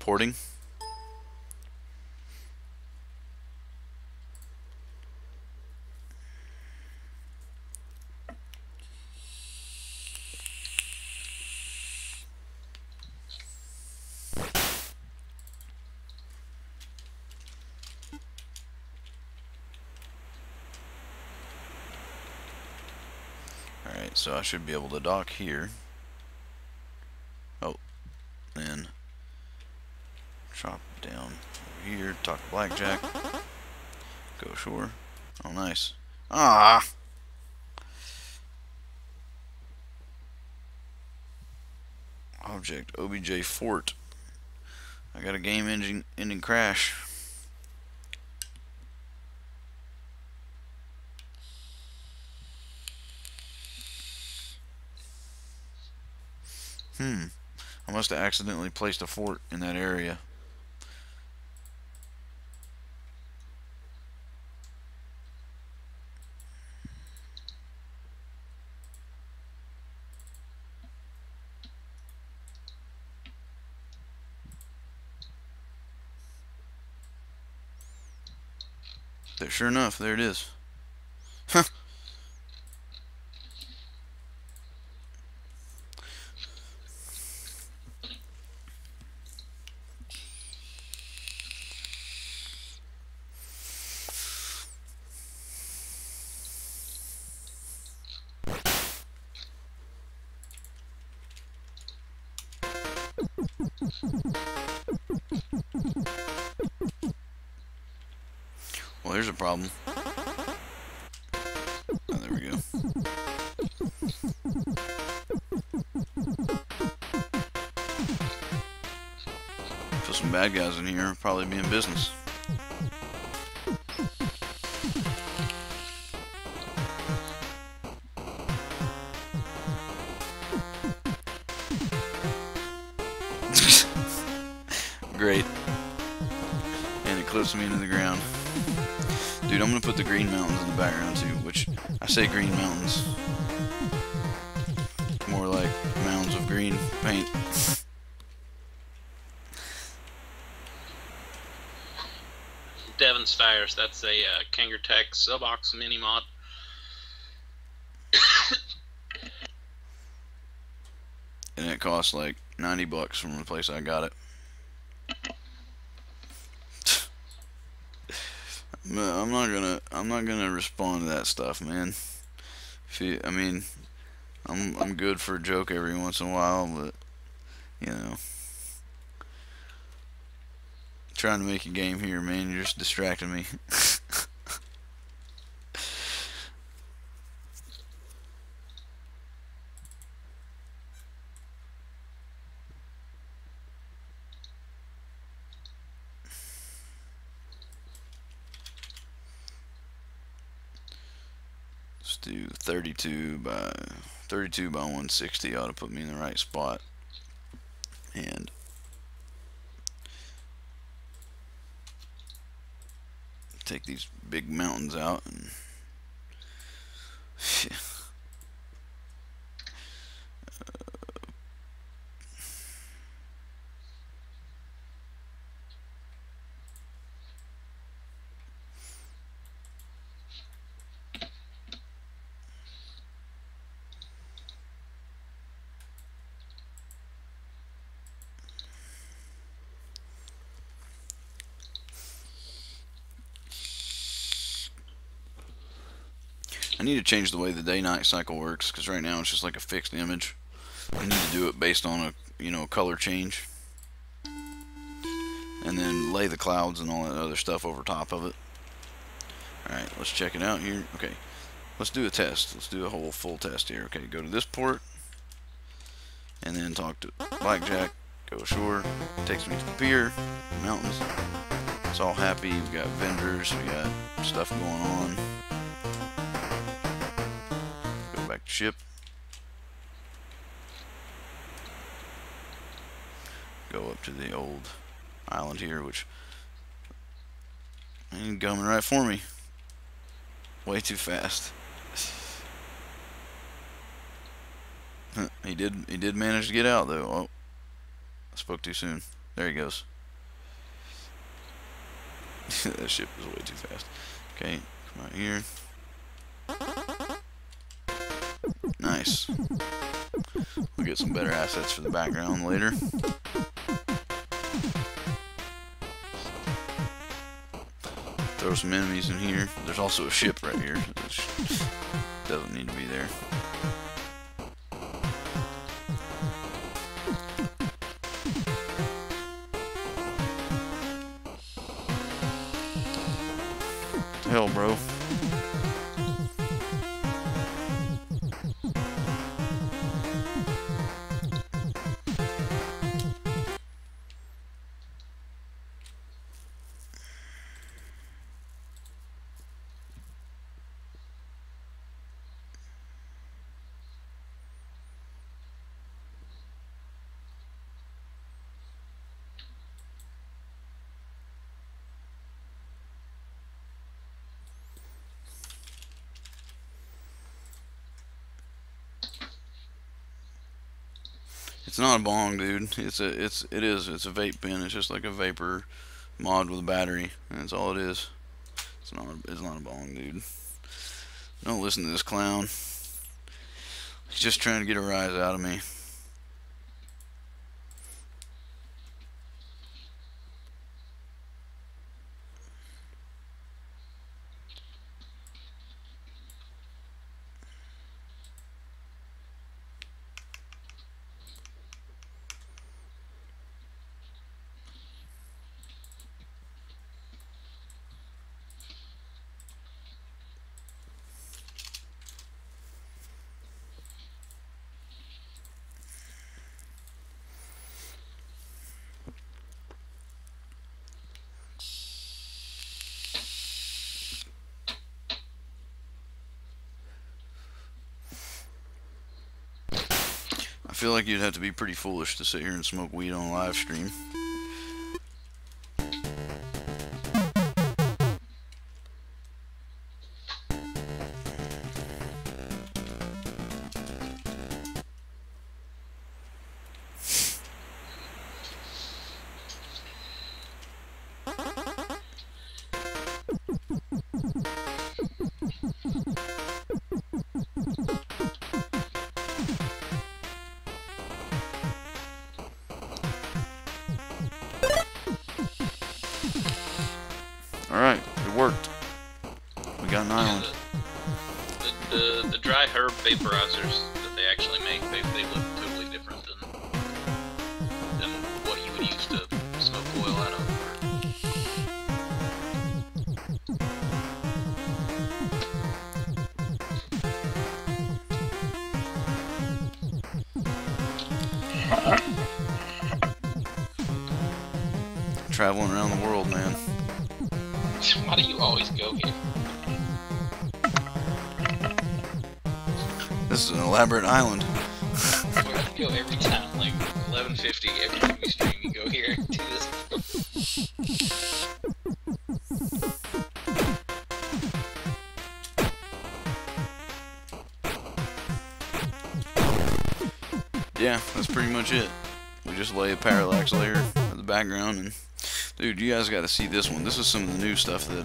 porting. Alright, so I should be able to dock here. Oh, then drop down over here, talk to Blackjack, go ashore. Oh, nice. Ah! Object, OBJ Fort. I got a game ending crash. I must have accidentally placed a fort in that area. Sure enough, there it is. Well, here's a problem. Oh, there we go. Put some bad guys in here, probably be in business. Great. And it clips me into the ground. Dude, I'm gonna put the green mountains in the background too, which I say green mountains. More like mounds of green paint. Devon's Fires, that's a Kangertech Subox mini mod. And it costs like 90 bucks from the place I got it. I'm not gonna respond to that stuff, man. I mean, I'm good for a joke every once in a while, but you know, trying to make a game here, man. You're just distracting me. Let's do 32 by 160. Ought to put me in the right spot. And take these big mountains out and I need to change the way the day-night cycle works, because right now it's just like a fixed image. I need to do it based on a, you know, color change, and then lay the clouds and all that other stuff over top of it. Alright, let's check it out here. Okay, let's do a test. Let's do a whole full test here. Okay, go to this port, and then talk to Blackjack, go ashore, takes me to the pier, mountains. It's all happy. We've got vendors, we got stuff going on. Back to ship. Go up to the old island here, which ain't coming right for me. Way too fast. He did manage to get out though. Oh, I spoke too soon. There he goes. That ship is way too fast. Okay, come out here. Nice. We'll get some better assets for the background later. Throw some enemies in here. There's also a ship right here. Which doesn't need to be there. Hell, bro. It's not a bong, dude. It's a vape pen. It's just like a vapor mod with a battery, and that's all it is. It's not a bong, dude. Don't listen to this clown. He's just trying to get a rise out of me. I feel like you'd have to be pretty foolish to sit here and smoke weed on a live stream. Alright, it worked. We got an island. The dry herb vaporizers that they actually make, they look totally different than what you would use to smoke oil out of. Traveling around the world, man. Why do you always go here? This is an elaborate island. You go every time, like 11:50, every time we stream, you go here and do this. Yeah, that's pretty much it. We just lay a parallax layer at the background, and dude, you guys got to see this one. This is some of the new stuff that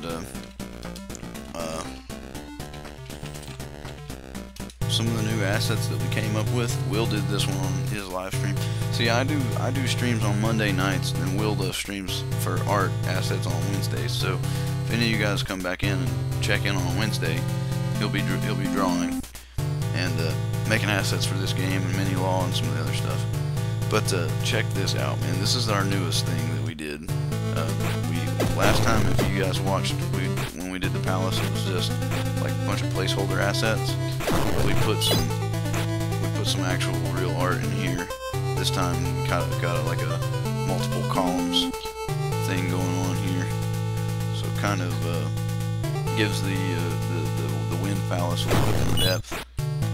some of the new assets that we came up with. Will did this one on his live stream. See, I do streams on Monday nights, and Will does streams for art assets on Wednesdays. So if any of you guys come back in and check in on Wednesday, he'll be drawing and making assets for this game and mini law and some of the other stuff. But check this out, man. This is our newest thing that we did. Last time, if you guys watched, when we did the palace, it was just like a bunch of placeholder assets. We put some actual real art in here. This time, we got like a multiple columns thing going on here. So it kind of gives the wind palace a little bit more depth.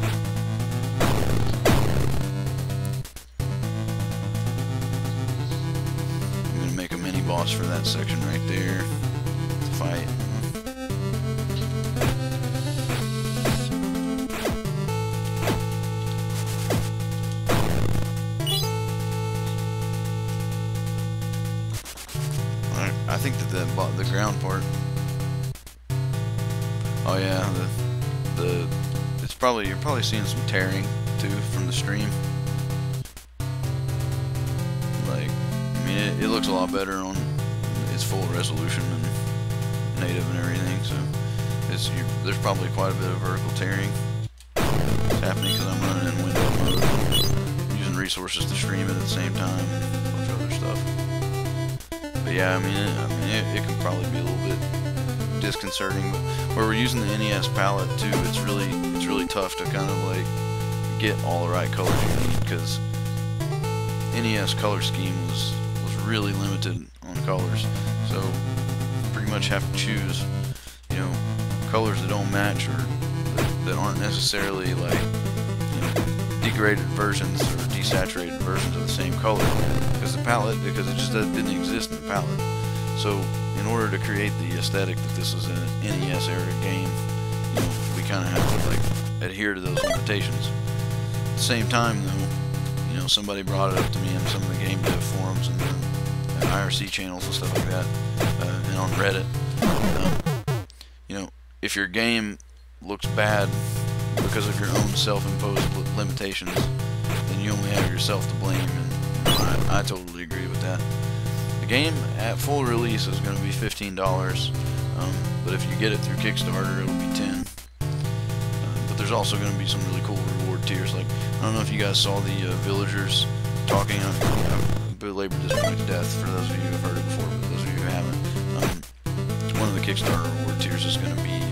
Boss for that section right there to fight. I think think that the ground part. Oh yeah, it's probably, you're probably seeing some tearing too from the stream. Like, I mean, it looks a lot better on its full resolution and native and everything. So there's probably quite a bit of vertical tearing happening because I'm running in window mode, using resources to stream it at the same time, and a bunch of other stuff. But yeah, I mean, it can probably be a little bit disconcerting. But where we're using the NES palette too, it's really tough to kind of like get all the right colors you need, because NES color scheme was really limited on colors. So pretty much have to choose, you know, colors that don't match or that aren't necessarily like, you know, degraded versions or desaturated versions of the same color, because it just didn't exist in the palette. So in order to create the aesthetic that this is an NES era game, you know, we kind of have to like adhere to those limitations. At the same time though, you know, somebody brought it up to me in some of the game dev forums and IRC channels and stuff like that, and on Reddit. You know, if your game looks bad because of your own self-imposed limitations, then you only have yourself to blame, and I totally agree with that. The game at full release is going to be $15, but if you get it through Kickstarter, it'll be $10. But there's also going to be some really cool reward tiers. Like, I don't know if you guys saw the villagers talking. I've belabored this point to death for those of you who have heard it before, but those of you who haven't. One of the Kickstarter reward tiers is going to be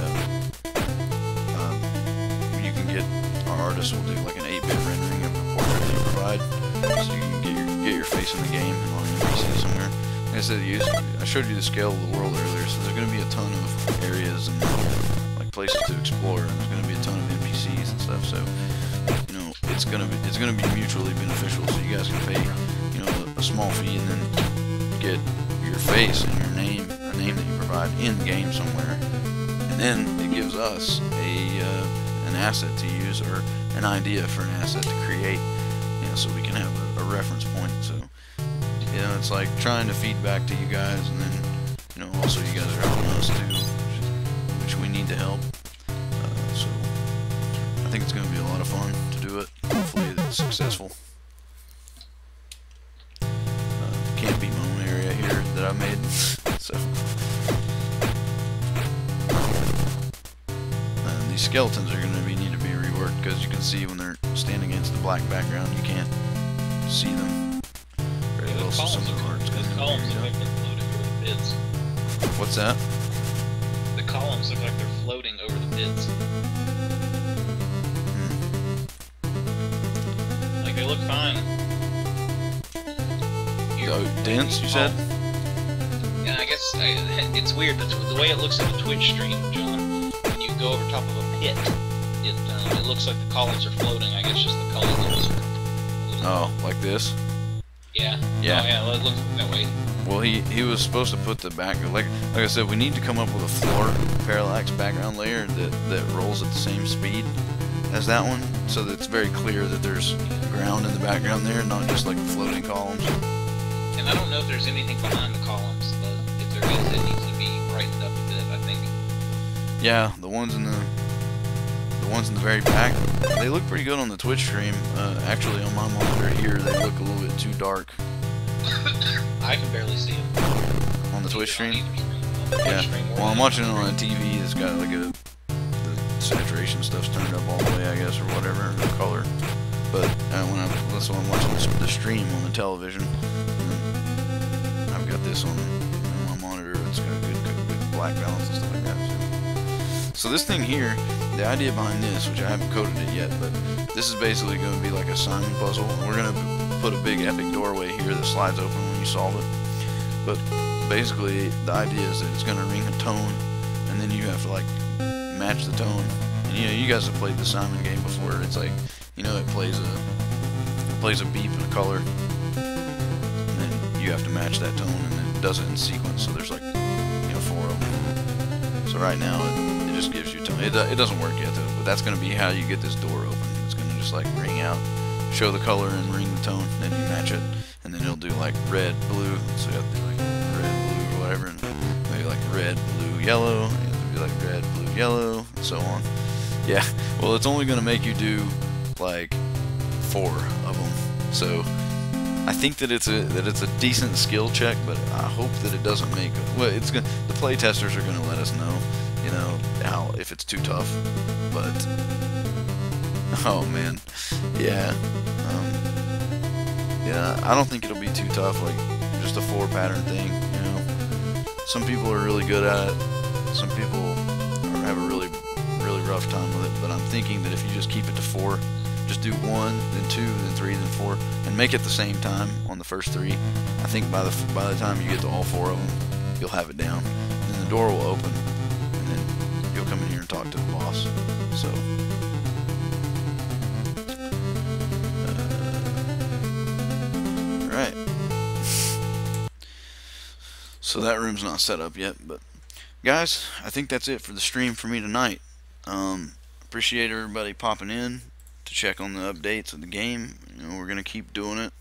you can get, our artists will do like an 8-bit rendering of the portrait that you provide, so you can get your face in the game and on an NPC somewhere. Like I said, I showed you the scale of the world earlier, so there's going to be a ton of areas and like places to explore, and there's going to be a ton of NPCs and stuff. So, you know, it's going to be mutually beneficial. So you guys can pay, you know, a small fee and then get your face and your name, a name that you provide in game somewhere, and then it gives us an asset to use, or an idea for an asset to create, you know, so we can have a reference point. So, you know, it's like trying to feed back to you guys, and then, you know, also you guys are helping us too, which we need to help. So I think it's going to be a lot of fun to do it. Hopefully it's successful. Can't beat my own area here that I made. So these skeletons are going to need to be reworked, because you can see when they're standing against the black background, you can't see them very well. So some of the cards the columns look like they're floating over the bids. What's that? The columns look like they're floating over the bids. Like, they look fine. Dense, you said? Yeah, I guess it's weird. The way it looks in the Twitch stream, John, when you go over top of a pit, it looks like the columns are floating. I guess just the color levels are. Oh, like this? Yeah. Yeah. Oh, yeah, it looks that way. Well, he was supposed to put the background, like I said, we need to come up with a floor parallax background layer that rolls at the same speed as that one, so that it's very clear that there's ground in the background there, not just like floating columns. And I don't know if there's anything behind the columns, but if there is, it needs to be brightened up a bit, I think. Yeah, the ones in the very back, they look pretty good on the Twitch stream. Actually, on my monitor here, they look a little bit too dark. I can barely see them. On the Twitch stream? Yeah. Well, I'm watching it on a TV. It's got like the saturation stuff's turned up all the way, I guess, or whatever, the color. But that's when I'm watching the stream on the television. I've got this on my monitor. It's got a good black balance and stuff like that. So this thing here, the idea behind this, which I haven't coded it yet, but this is basically going to be like a Simon puzzle. We're going to put a big epic doorway here that slides open when you solve it. But basically, the idea is that it's going to ring a tone, and then you have to like match the tone. And, you know, you guys have played the Simon game before. It's like, you know, it plays a beep and a color, and then you have to match that tone, and then it does it in sequence. So there's like, you know, 4 of them. So right now it just gives you tone. It doesn't work yet though, but that's going to be how you get this door open. It's going to just like ring out, show the color and ring the tone, and then you match it, and then it'll do like red, blue. So you have to do like red, blue, or whatever, and maybe like red, blue, yellow, and it'll be like red, blue, yellow, and so on. Yeah, well, it's only going to make you do like 4 of them. So I think that it's a decent skill check, but I hope that it doesn't make, well, it's gonna, the play testers are going to let us know, you know, how, if it's too tough. But oh man, yeah, yeah, I don't think it'll be too tough, like just a 4 pattern thing, you know. Some people are really good at it, some people have a really rough time with it, but I'm thinking that if you just keep it to 4, just do 1, then 2, then 3, then 4, and make it the same time on the first 3. I think by the time you get to all 4 of them, you'll have it down, and then the door will open, and then you'll come in here and talk to the boss. So alright. So that room's not set up yet, but guys, I think that's it for the stream for me tonight. Appreciate everybody popping in to check on the updates of the game. You know, we're gonna keep doing it.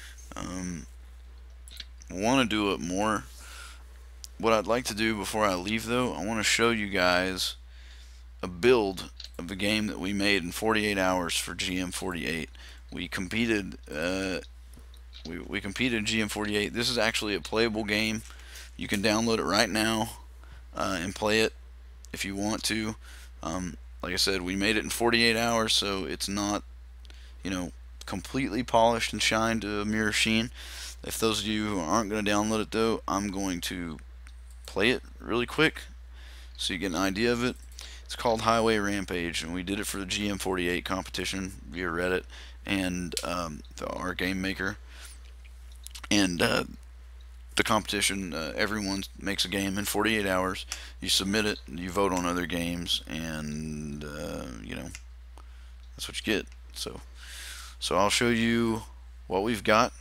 Want to do it more. What I'd like to do before I leave, though, I want to show you guys a build of the game that we made in 48 hours for GM48. We competed. We competed in GM48. This is actually a playable game. You can download it right now and play it if you want to. Like I said, we made it in 48 hours, so it's not, you know, completely polished and shined to a mirror sheen. If those of you who aren't going to download it, though, I'm going to play it really quick so you get an idea of it. It's called Highway Rampage, and we did it for the GM48 competition via Reddit and our game maker. And the competition, everyone makes a game in 48 hours. You submit it, you vote on other games, and you know, that's what you get. So I'll show you what we've got,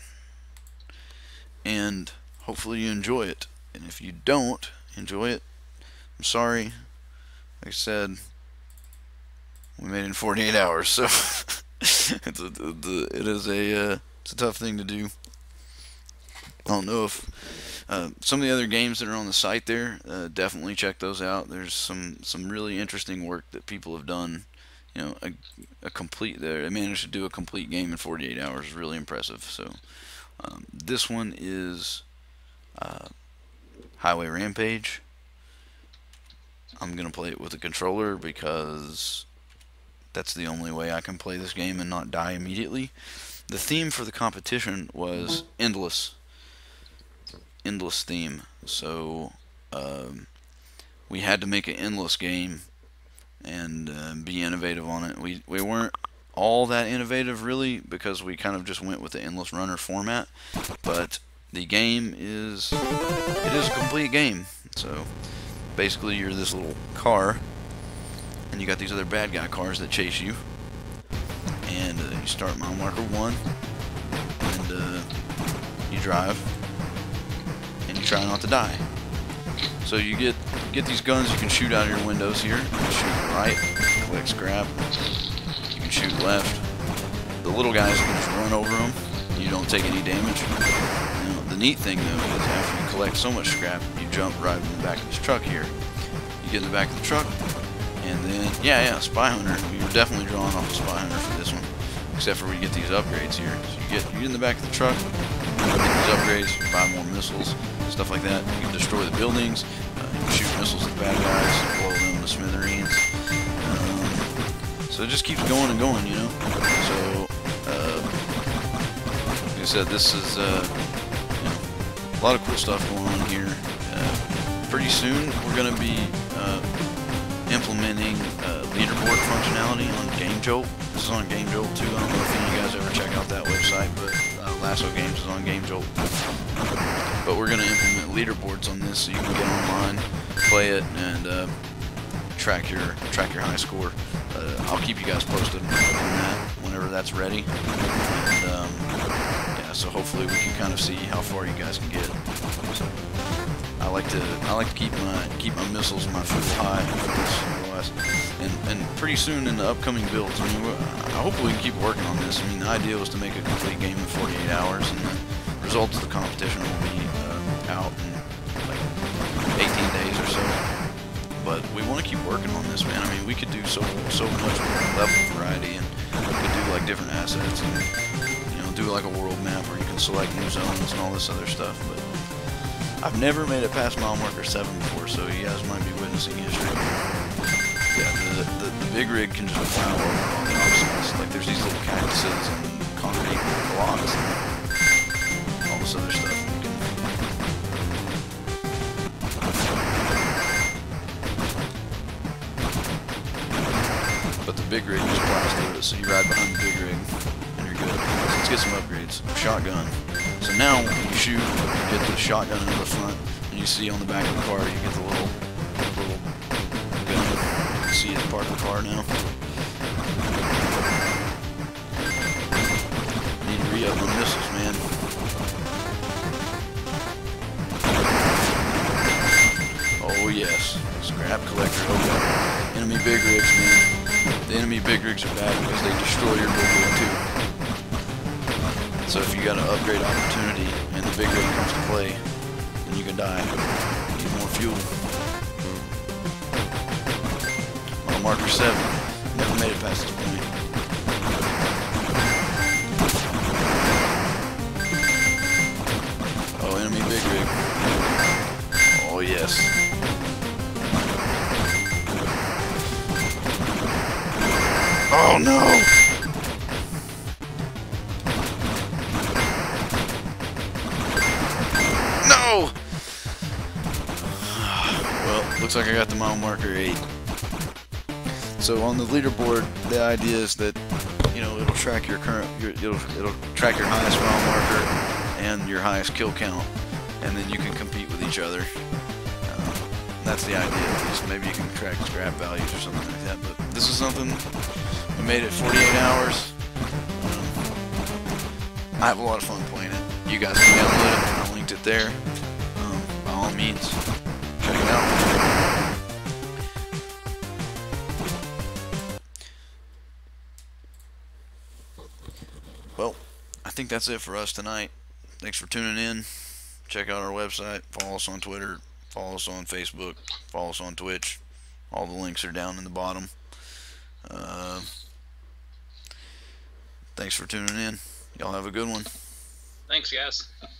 and hopefully you enjoy it. And if you don't enjoy it, I'm sorry. Like I said, we made it in 48 hours, so it's a tough thing to do. I don't know if some of the other games that are on the site there, definitely check those out. There's some really interesting work that people have done. You know, they managed to do a complete game in 48 hours. Really impressive. So this one is Highway Rampage. I'm gonna play it with a controller because that's the only way I can play this game and not die immediately. The theme for the competition was endless theme, so we had to make an endless game and be innovative on it. We weren't all that innovative really, because we kind of just went with the endless runner format, but the game is a complete game. So basically you're this little car and you got these other bad guy cars that chase you, and you start mile marker 1 and you drive and you try not to die. So you get these guns you can shoot out of your windows here. You can shoot right, click scrap. You can shoot left. The little guys, you can just run over them. You don't take any damage. You know, the neat thing though is after you collect so much scrap, you jump right in the back of this truck here. You get in the back of the truck, and then yeah, Spy Hunter. We were definitely drawing off the Spy Hunter for this one, except for we get these upgrades here. So you get in the back of the truck, you get these upgrades, you buy more missiles, stuff like that. You can destroy the buildings, you can shoot missiles at bad guys, blow them to smithereens. So it just keeps going and going, you know. So like I said, this is you know, a lot of cool stuff going on here. Pretty soon we're going to be implementing leaderboard functionality on Game Jolt. This is on Game Jolt too. I don't know if any of you guys ever check out that website, but Lasso Games is on Game Jolt. But we're going to implement leaderboards on this so you can get online, play it, and track your high score. I'll keep you guys posted on that whenever that's ready. And yeah, so hopefully we can kind of see how far you guys can get. So I like to keep my missiles and my fuel high for this, and pretty soon in the upcoming builds, I mean, I hope we can keep working on this. I mean, the idea was to make a complete game in 48 hours, and the results of the competition will be out in like 15 days or so. But we want to keep working on this, man. I mean, we could do so much level variety, and we could do like different assets, and do like a world map where you can select new zones and all this other stuff. But I've never made it past mile marker 7 before, so you guys might be witnessing history. Yeah, the big rig can just plow over all the obstacles. Like there's these little cactuses and concrete blocks and all this other stuff. But the big rig just plows through it, so you ride behind the big rig and you're good. Let's get some upgrades. Shotgun. So now when you shoot, you get the shotgun into the front, and you see on the back of the car, you get the little gun. You can see it's part of the car now. Need to re-up on missiles, man. Oh yes, scrap collector. Oh yeah. Enemy big rigs, man. The enemy big rigs are bad because they destroy your big rig too. So if you got an upgrade opportunity and the big rig comes to play, then you can die. Need more fuel. Mile marker 7. Never made it past this point. Oh, enemy big rig. Oh yes. Oh no! No! Well, looks like I got the mile marker 8. So on the leaderboard, the idea is that it'll track your it'll track your highest mile marker and your highest kill count, and then you can compete with each other. That's the idea. At least maybe you can track scrap values or something like that. But this is something we made it 48 hours. I have a lot of fun playing it. You guys can download it. I linked it there. By all means, check it out. Well, I think that's it for us tonight. Thanks for tuning in. Check out our website. Follow us on Twitter. Follow us on Facebook. Follow us on Twitch. All the links are down in the bottom. Thanks for tuning in. Y'all have a good one. Thanks, guys.